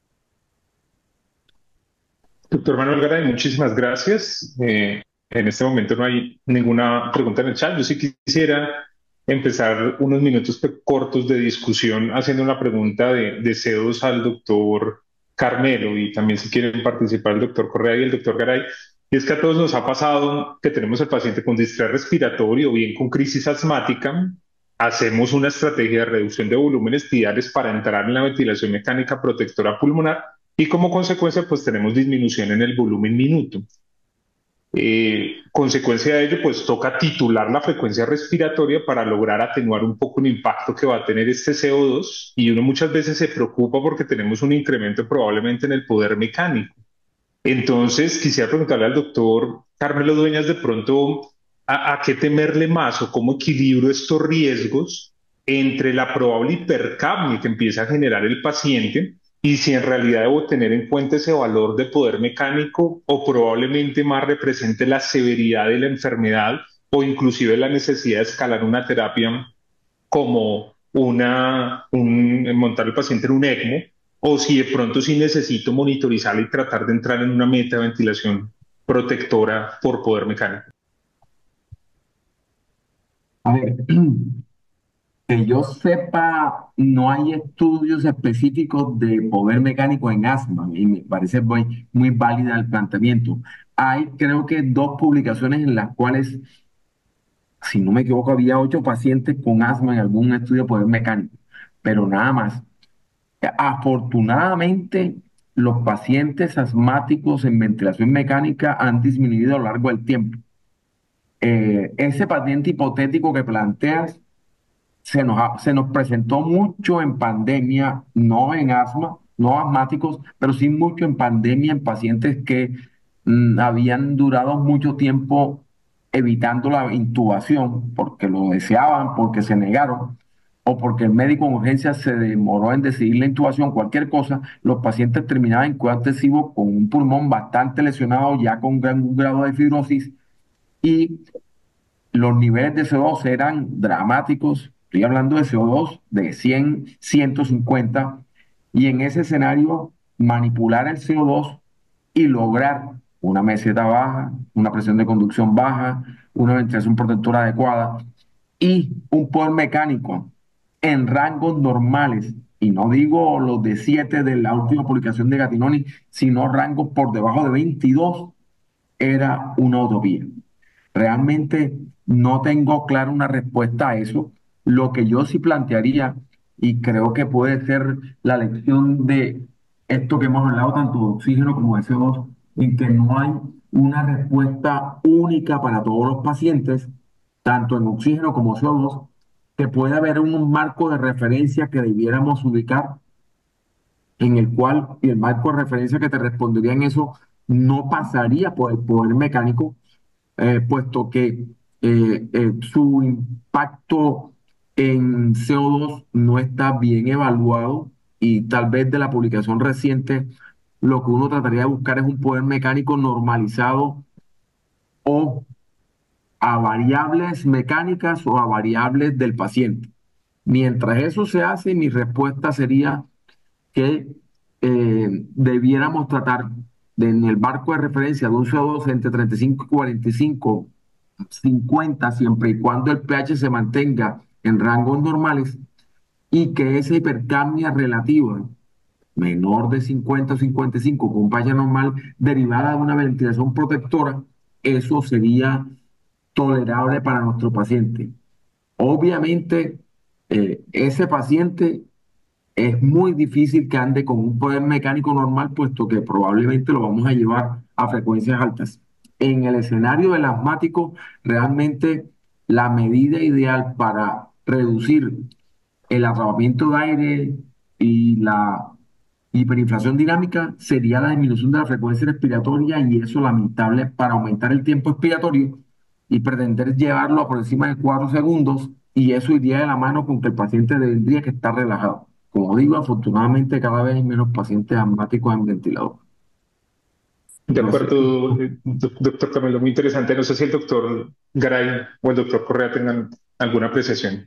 Doctor Manuel Garay, muchísimas gracias. Eh, en este momento no hay ninguna pregunta en el chat. Yo sí quisiera empezar unos minutos cortos de discusión haciendo una pregunta de, de C O dos al doctor Carmelo y también si quieren participar el doctor Correa y el doctor Garay. Y es que a todos nos ha pasado que tenemos al paciente con distrés respiratorio o bien con crisis asmática. Hacemos una estrategia de reducción de volúmenes tidales para entrar en la ventilación mecánica protectora pulmonar y como consecuencia pues tenemos disminución en el volumen minuto. Eh, consecuencia de ello pues toca titular la frecuencia respiratoria para lograr atenuar un poco el impacto que va a tener este C O dos y uno muchas veces se preocupa porque tenemos un incremento probablemente en el poder mecánico. Entonces quisiera preguntarle al doctor Carmelo Dueñas de pronto a, a qué temerle más o cómo equilibro estos riesgos entre la probable hipercapnia que empieza a generar el paciente y si en realidad debo tener en cuenta ese valor de poder mecánico o probablemente más represente la severidad de la enfermedad o inclusive la necesidad de escalar una terapia como una, un, montar al paciente en un ECMO o si de pronto sí necesito monitorizar y tratar de entrar en una meta de ventilación protectora por poder mecánico. A ver, que yo sepa, no hay estudios específicos de poder mecánico en asma y me parece muy, muy válida el planteamiento. Hay, creo que, dos publicaciones en las cuales, si no me equivoco, había ocho pacientes con asma en algún estudio de poder mecánico, pero nada más. Afortunadamente, los pacientes asmáticos en ventilación mecánica han disminuido a lo largo del tiempo. Eh, ese paciente hipotético que planteas se nos, ha- se nos presentó mucho en pandemia, no en asma, no asmáticos, pero sí mucho en pandemia en pacientes que mm, habían durado mucho tiempo evitando la intubación porque lo deseaban, porque se negaron o porque el médico en urgencia se demoró en decidir la intubación, cualquier cosa, los pacientes terminaban en cuidado intensivo con un pulmón bastante lesionado, ya con gran grado de fibrosis y los niveles de C O dos eran dramáticos. Estoy hablando de C O dos de cien, ciento cincuenta. Y en ese escenario, manipular el C O dos y lograr una meseta baja, una presión de conducción baja, una ventilación protectora adecuada y un poder mecánico en rangos normales. Y no digo los de siete de la última publicación de Gatinoni, sino rangos por debajo de veintidós, era una utopía. Realmente no tengo clara una respuesta a eso. Lo que yo sí plantearía, y creo que puede ser la lección de esto que hemos hablado, tanto de oxígeno como de C O dos, en que no hay una respuesta única para todos los pacientes, tanto en oxígeno como C O dos, que puede haber un marco de referencia que debiéramos ubicar en el cual y el marco de referencia que te respondería en eso no pasaría por el poder mecánico, eh, puesto que eh, eh, su impacto en C O dos no está bien evaluado y tal vez de la publicación reciente lo que uno trataría de buscar es un poder mecánico normalizado o a variables mecánicas o a variables del paciente. Mientras eso se hace, mi respuesta sería que eh, debiéramos tratar de, en el marco de referencia de un C O dos entre treinta y cinco y cuarenta y cinco, cincuenta, siempre y cuando el pH se mantenga en rangos normales y que esa hipercapnia relativa menor de cincuenta o cincuenta y cinco con falla normal derivada de una ventilación protectora, eso sería tolerable para nuestro paciente. Obviamente, eh, ese paciente es muy difícil que ande con un poder mecánico normal, puesto que probablemente lo vamos a llevar a frecuencias altas. En el escenario del asmático, realmente la medida ideal para reducir el atrapamiento de aire y la hiperinflación dinámica sería la disminución de la frecuencia respiratoria y eso lamentable para aumentar el tiempo expiratorio y pretender llevarlo a por encima de cuatro segundos y eso iría de la mano con que el paciente tendría que estar relajado. Como digo, afortunadamente cada vez hay menos pacientes asmáticos en ventilador. De No sé. acuerdo, eh, doc- doctor Camilo, muy interesante. No sé si el doctor Garay o el doctor Correa tengan alguna apreciación.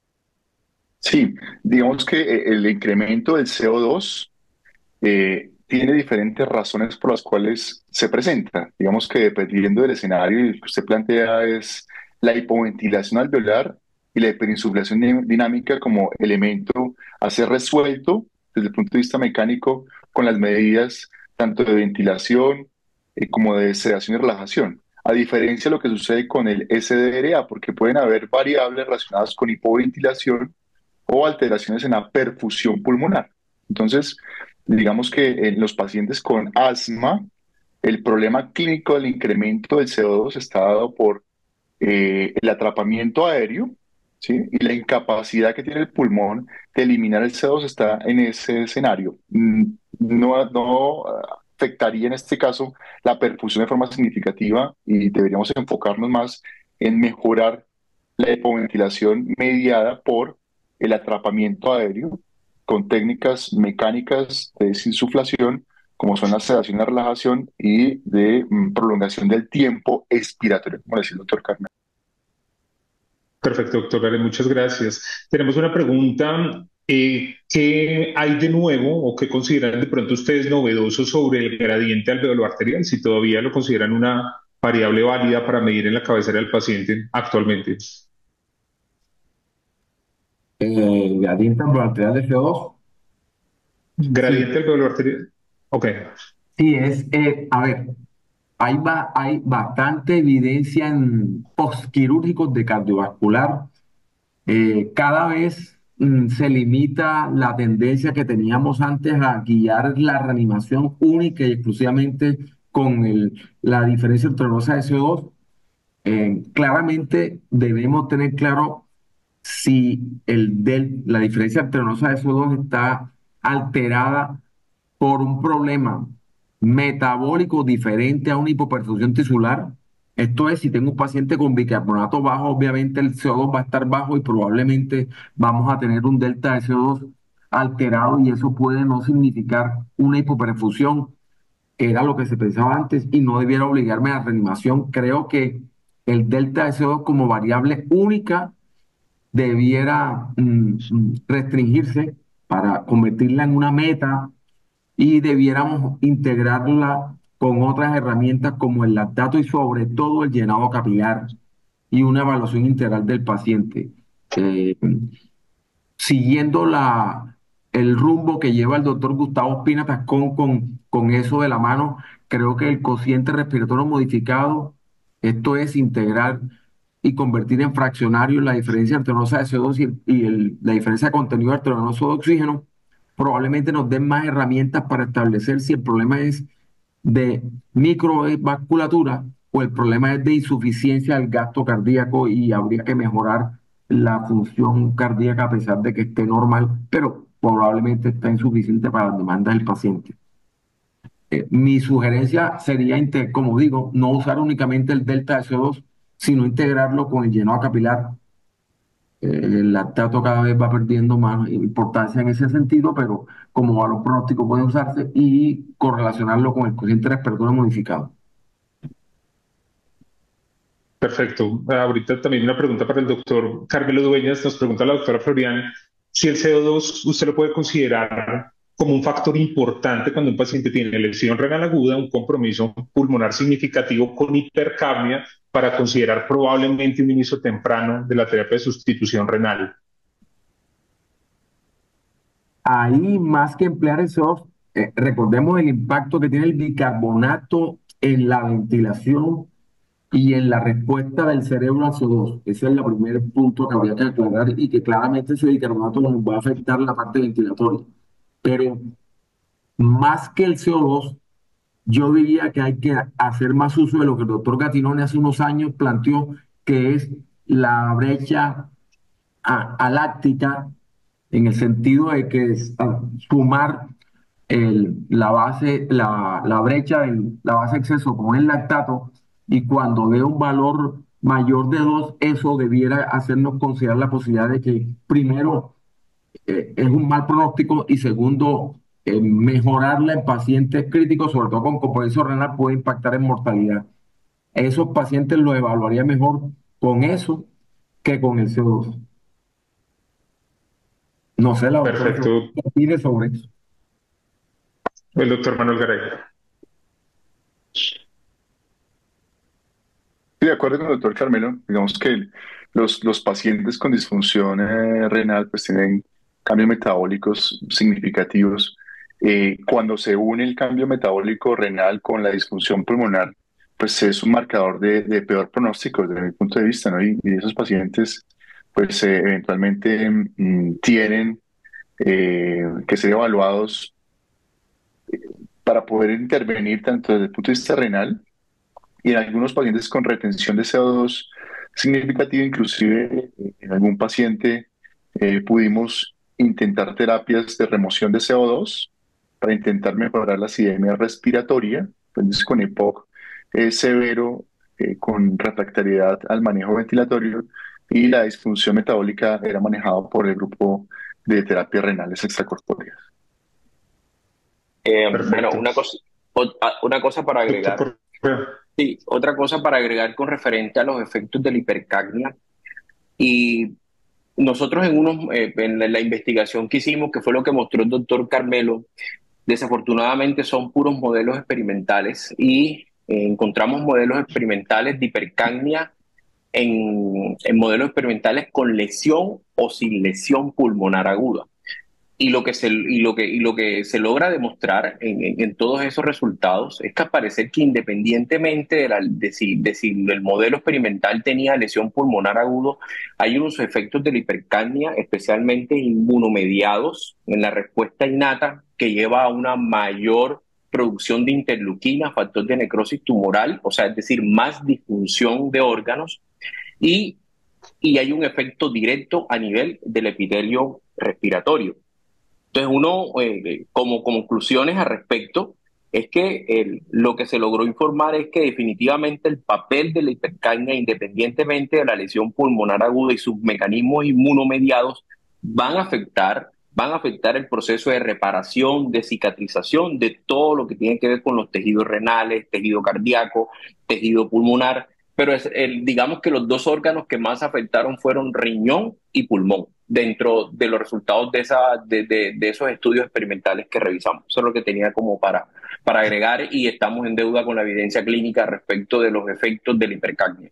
Sí, digamos que eh, el incremento del C O dos eh, tiene diferentes razones por las cuales se presenta. Digamos que dependiendo del escenario, y lo que usted plantea es la hipoventilación alveolar y la hiperinsuflación di- dinámica como elemento a ser resuelto desde el punto de vista mecánico con las medidas tanto de ventilación eh, como de sedación y relajación. A diferencia de lo que sucede con el S D R A, porque pueden haber variables relacionadas con hipoventilación o alteraciones en la perfusión pulmonar. Entonces, digamos que en los pacientes con asma, el problema clínico del incremento del C O dos está dado por eh, el atrapamiento aéreo, ¿sí? Y la incapacidad que tiene el pulmón de eliminar el C O dos está en ese escenario. Mm, No, no ah, afectaría en este caso la perfusión de forma significativa y deberíamos enfocarnos más en mejorar la hipoventilación mediada por el atrapamiento aéreo con técnicas mecánicas de desinsuflación, como son la sedación y la relajación, y de mm, prolongación del tiempo expiratorio, como decía el doctor Carmen. Perfecto, doctor Garay, muchas gracias. Tenemos una pregunta. Eh, ¿qué hay de nuevo o qué consideran de pronto ustedes novedoso sobre el gradiente alveolo arterial? Si todavía lo consideran una variable válida para medir en la cabecera del paciente actualmente. Eh, gradiente ambulatorial de C O dos. Sí, Gradiente alveolo arterial. Ok. sí, es, eh, a ver, hay, ba- hay bastante evidencia en postquirúrgicos de cardiovascular. Eh, cada vez mm, se limita la tendencia que teníamos antes a guiar la reanimación única y exclusivamente con el, la diferencia entre dosa de C O dos. Eh, claramente debemos tener claro si el del, la diferencia entre dosa de C O dos está alterada por un problema metabólico diferente a una hipoperfusión tisular. Esto es, si tengo un paciente con bicarbonato bajo, obviamente el C O dos va a estar bajo y probablemente vamos a tener un delta de C O dos alterado y eso puede no significar una hipoperfusión, que era lo que se pensaba antes y no debiera obligarme a reanimación. Creo que el delta de C O dos como variable única debiera mm, mm, restringirse para convertirla en una meta y debiéramos integrarla con otras herramientas como el lactato y sobre todo el llenado capilar y una evaluación integral del paciente. Eh, Siguiendo la, el rumbo que lleva el doctor Gustavo Espina Tascón con, con eso de la mano, creo que el cociente respiratorio modificado, esto es integrar y convertir en fraccionario la diferencia entre arteriosa de C O dos y, y el- la diferencia de contenido arterioso de oxígeno, probablemente nos den más herramientas para establecer si el problema es de microvasculatura o el problema es de insuficiencia del gasto cardíaco y habría que mejorar la función cardíaca a pesar de que esté normal, pero probablemente está insuficiente para las demandas del paciente. Eh, mi sugerencia sería, inte- como digo, no usar únicamente el delta de C O dos, sino integrarlo con el llenado capilar. Eh, el lactato cada vez va perdiendo más importancia en ese sentido, pero como valor pronóstico puede usarse y correlacionarlo con el cociente respiratorio modificado. Perfecto. Ah, ahorita también una pregunta para el doctor Carmelo Dueñas. Nos pregunta la doctora Florian si el C O dos usted lo puede considerar como un factor importante cuando un paciente tiene lesión renal aguda, un compromiso pulmonar significativo con hipercapnia para considerar probablemente un inicio temprano de la terapia de sustitución renal. ahí más que emplear el C O dos, eh, recordemos el impacto que tiene el bicarbonato en la ventilación y en la respuesta del cerebro al C O dos. Ese es el primer punto que habría que aclarar y que claramente ese bicarbonato nos va a afectar la parte ventilatoria. Pero más que el C O dos, yo diría que hay que hacer más uso de lo que el doctor Gattinone hace unos años planteó, que es la brecha a- aláctica, en el sentido de que es ah, sumar el- la base, la, la brecha, del- la base de exceso con el lactato, y cuando dé un valor mayor de dos, eso debiera hacernos considerar la posibilidad de que, primero, eh, es un mal pronóstico, y segundo, eh, mejorarla en pacientes críticos, sobre todo con compromiso renal, puede impactar en mortalidad. Esos pacientes lo evaluaría mejor con eso que con el C O dos. No sé, la doctora, Perfecto. ¿qué opine sobre eso? El doctor Manuel Garay. Sí, de acuerdo con el doctor Carmelo, digamos que el- los, los pacientes con disfunción eh, renal pues tienen cambios metabólicos significativos. Eh, cuando se une el cambio metabólico renal con la disfunción pulmonar, pues es un marcador de, de peor pronóstico desde mi punto de vista, ¿no? Y, y esos pacientes pues eh, eventualmente mm, tienen eh, que ser evaluados para poder intervenir tanto desde el punto de vista renal y en algunos pacientes con retención de C O dos significativa, inclusive eh, en algún paciente eh, pudimos intentar terapias de remoción de C O dos para intentar mejorar la acidemia respiratoria, entonces con EPOC eh, severo, eh, con refractariedad al manejo ventilatorio, y la disfunción metabólica era manejado por el grupo de terapias renales extracorpóreas. Eh, bueno, Perfecto. una cosa, ot- ah, una cosa para Doctor agregar. Correa. Sí, otra cosa para agregar con referente a los efectos de la hipercapnia. Y nosotros en, unos, eh, en la, la investigación que hicimos, que fue lo que mostró el doctor Carmelo, desafortunadamente son puros modelos experimentales y eh, encontramos modelos experimentales de hipercapnia en, en modelos experimentales con lesión o sin lesión pulmonar aguda. Y lo que se, y lo que, y lo que se logra demostrar en, en, en todos esos resultados es que al parecer que independientemente de, la, de, si, de si el modelo experimental tenía lesión pulmonar agudo, hay unos efectos de la hipercapnia, especialmente inmunomediados, en la respuesta innata, que lleva a una mayor producción de interleuquina, factor de necrosis tumoral, o sea, es decir, más disfunción de órganos, y, y hay un efecto directo a nivel del epitelio respiratorio. Entonces, uno, eh, como conclusiones al respecto, es que el- lo que se logró informar es que definitivamente el papel de la hipercapnia, independientemente de la lesión pulmonar aguda y sus mecanismos inmunomediados, van a afectar, van a afectar el proceso de reparación, de cicatrización de todo lo que tiene que ver con los tejidos renales, tejido cardíaco, tejido pulmonar. Pero es el, digamos que los dos órganos que más afectaron fueron riñón y pulmón dentro de los resultados de, esa, de, de, de esos estudios experimentales que revisamos. Eso es lo que tenía como para, para agregar, y estamos en deuda con la evidencia clínica respecto de los efectos de la hipercapnia.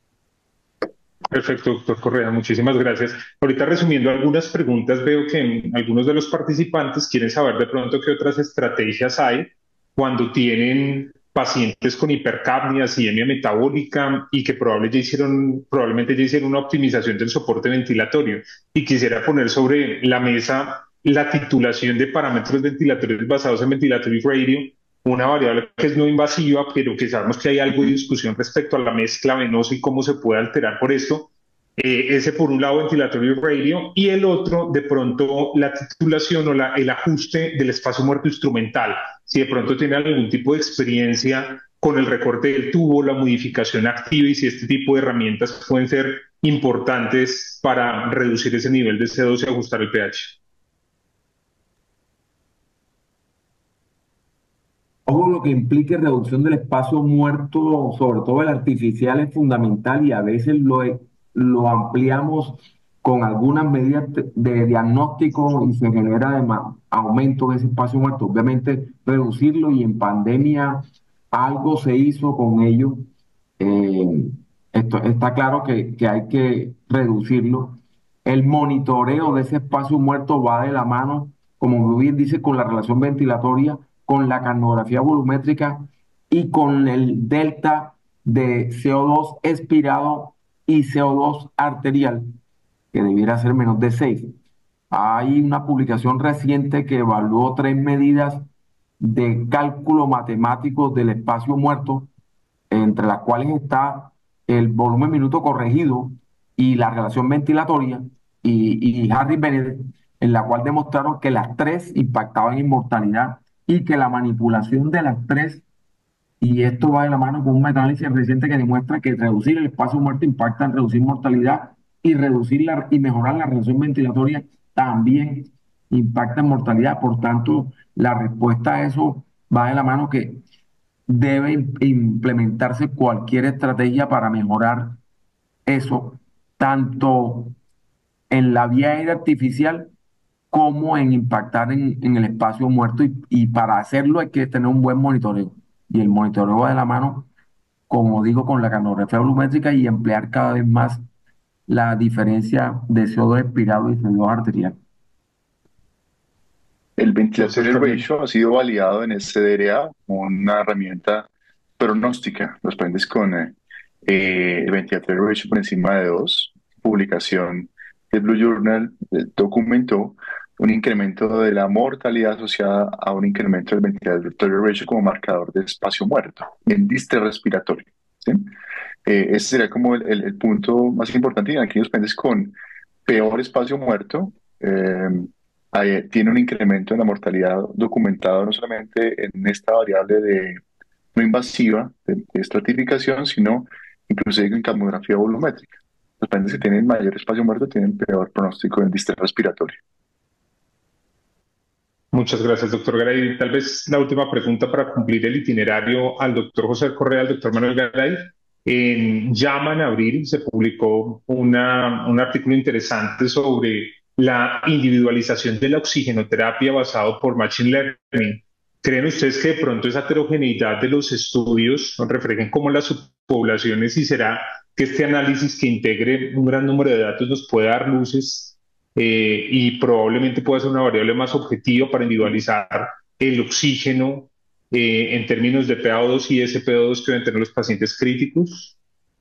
Perfecto, doctor Correa, muchísimas gracias. Ahorita resumiendo algunas preguntas, veo que algunos de los participantes quieren saber de pronto qué otras estrategias hay cuando tienen pacientes con hipercapnia, acidemia metabólica y que probablemente ya hicieron, probablemente ya hicieron una optimización del soporte ventilatorio. Y quisiera poner sobre la mesa la titulación de parámetros ventilatorios basados en Ventilatory Radio, una variable que es no invasiva, pero que sabemos que hay algo de discusión respecto a la mezcla venosa y cómo se puede alterar por esto. Eh, ese por un lado, ventilatorio radio, y el otro, de pronto, la titulación o la, el ajuste del espacio muerto instrumental. Si de pronto tiene algún tipo de experiencia con el recorte del tubo, la modificación activa, y si este tipo de herramientas pueden ser importantes para reducir ese nivel de C O dos y ajustar el pH. Todo lo que implique reducción del espacio muerto, sobre todo el artificial, es fundamental, y a veces lo, lo ampliamos con algunas medidas de, de diagnóstico y se genera además aumento de ese espacio muerto. Obviamente, reducirlo, y en pandemia algo se hizo con ello. Eh, esto, está claro que, que hay que reducirlo. El monitoreo de ese espacio muerto va de la mano como bien dice, con la relación ventilatoria, con la carnografía volumétrica y con el delta de C O dos expirado y C O dos arterial, que debiera ser menos de seis. Hay una publicación reciente que evaluó tres medidas de cálculo matemático del espacio muerto, entre las cuales está el volumen minuto corregido y la relación ventilatoria, y, y Harry Bennett, en la cual demostraron que las tres impactaban en mortalidad y que la manipulación de las tres, y esto va de la mano con un metaanálisis reciente que demuestra que reducir el espacio muerto impacta en reducir mortalidad y reducir la, y mejorar la relación ventilatoria también impacta en mortalidad. Por tanto, la respuesta a eso va de la mano que debe im- implementarse cualquier estrategia para mejorar eso, tanto en la vía aérea artificial como en impactar en, en el espacio muerto, y, y para hacerlo hay que tener un buen monitoreo. Y el monitoreo va de la mano, como digo, con la carnografía volumétrica y emplear cada vez más la diferencia de C O dos expirado y C O dos arterial. El Entonces, Ventilator también, Ratio ha sido validado en S D R A como una herramienta pronóstica. Los pacientes con eh, eh, el Ventilator Ratio por encima de dos, publicación de Blue Journal eh, documentó un incremento de la mortalidad asociada a un incremento del Ventilator Ratio como marcador de espacio muerto en distrés respiratorio. ¿Sí? Eh, ese sería como el, el- el punto más importante. Y en aquellos pacientes con peor espacio muerto, eh, hay- tiene un incremento en la mortalidad documentado no solamente en esta variable de no invasiva de, de estratificación, sino inclusive en camografía volumétrica. Los pacientes que tienen mayor espacio muerto tienen peor pronóstico en distrés respiratorio. muchas gracias, doctor Garay. Tal vez la última pregunta para cumplir el itinerario al doctor José Correa, al doctor Manuel Garay. En JAMA, en abril, se publicó una, un artículo interesante sobre la individualización de la oxigenoterapia basado por Machine Learning. ¿Creen ustedes que de pronto esa heterogeneidad de los estudios reflejen cómo las subpoblaciones, y será que este análisis que integre un gran número de datos nos puede dar luces, eh, y probablemente pueda ser una variable más objetiva para individualizar el oxígeno, eh, en términos de P A O dos y S P O dos que deben tener los pacientes críticos?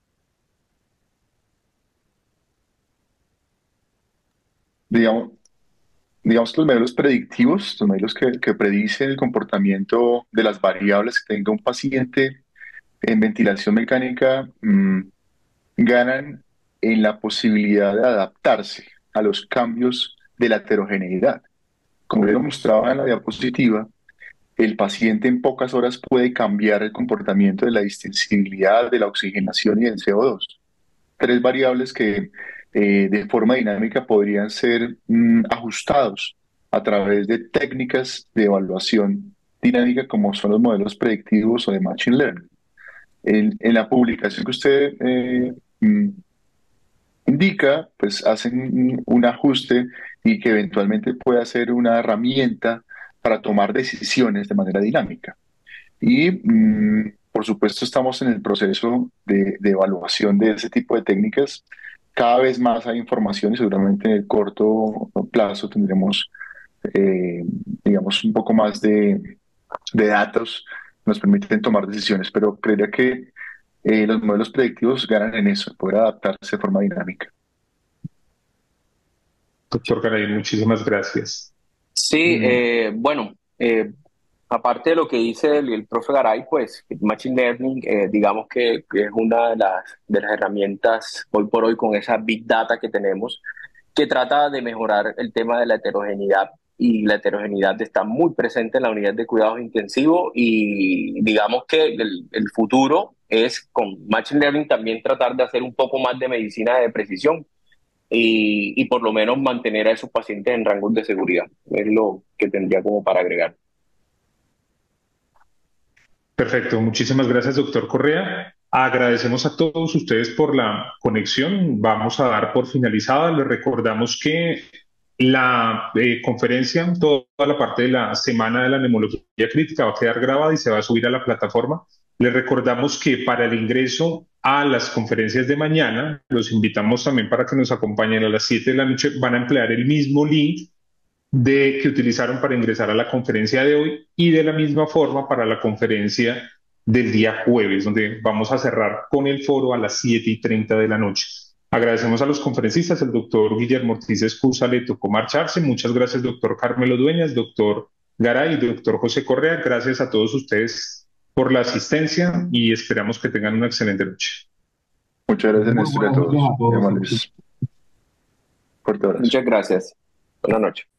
Digamos, digamos que los modelos predictivos, los modelos que, que predicen el comportamiento de las variables que tenga un paciente en ventilación mecánica, mm, ganan en la posibilidad de adaptarse a los cambios de la heterogeneidad. Como yo lo mostraba en la diapositiva, el paciente en pocas horas puede cambiar el comportamiento de la distensibilidad, de la oxigenación y del C O dos. Tres variables que eh, de forma dinámica podrían ser mm, ajustados a través de técnicas de evaluación dinámica como son los modelos predictivos o de Machine Learning. En, en la publicación que usted eh, mm, indica, pues hacen un, un ajuste y que eventualmente pueda ser una herramienta para tomar decisiones de manera dinámica. Y mm, por supuesto estamos en el proceso de, de evaluación de ese tipo de técnicas. Cada vez más hay información y seguramente en el corto plazo tendremos, eh, digamos, un poco más de, de datos que nos permiten tomar decisiones, pero creería que eh, los modelos predictivos ganan en eso, poder adaptarse de forma dinámica. Doctor Garay, muchísimas gracias. Sí, Mm, eh, bueno, eh, aparte de lo que dice el, el profe Garay, pues Machine Learning, eh, digamos que, que es una de las, de las herramientas hoy por hoy con esa Big Data que tenemos, que trata de mejorar el tema de la heterogeneidad, y la heterogeneidad está muy presente en la unidad de cuidados intensivos, y digamos que el, el futuro es con Machine Learning también tratar de hacer un poco más de medicina de precisión, y, y por lo menos mantener a esos pacientes en rangos de seguridad. Es lo que tendría como para agregar. Perfecto, muchísimas gracias, doctor Correa. Agradecemos a todos ustedes por la conexión. Vamos a dar por finalizada. Les recordamos que la eh, conferencia, toda la parte de la semana de la neumología crítica, va a quedar grabada y se va a subir a la plataforma. Les recordamos que para el ingreso a las conferencias de mañana, los invitamos también para que nos acompañen a las siete de la noche. Van a emplear el mismo link de, que utilizaron para ingresar a la conferencia de hoy y de la misma forma para la conferencia del día jueves, donde vamos a cerrar con el foro a las siete y treinta de la noche. Agradecemos a los conferencistas, el doctor Guillermo Ortiz Escusa le tocó marcharse. Muchas gracias, doctor Carmelo Dueñas, doctor Garay y doctor José Correa. Gracias a todos ustedes por la asistencia y esperamos que tengan una excelente noche. Muchas gracias, Muy Néstor, y a buenas noches todos. a Muy todos. amables. Fuerte abrazo. Muchas gracias. Buenas noches.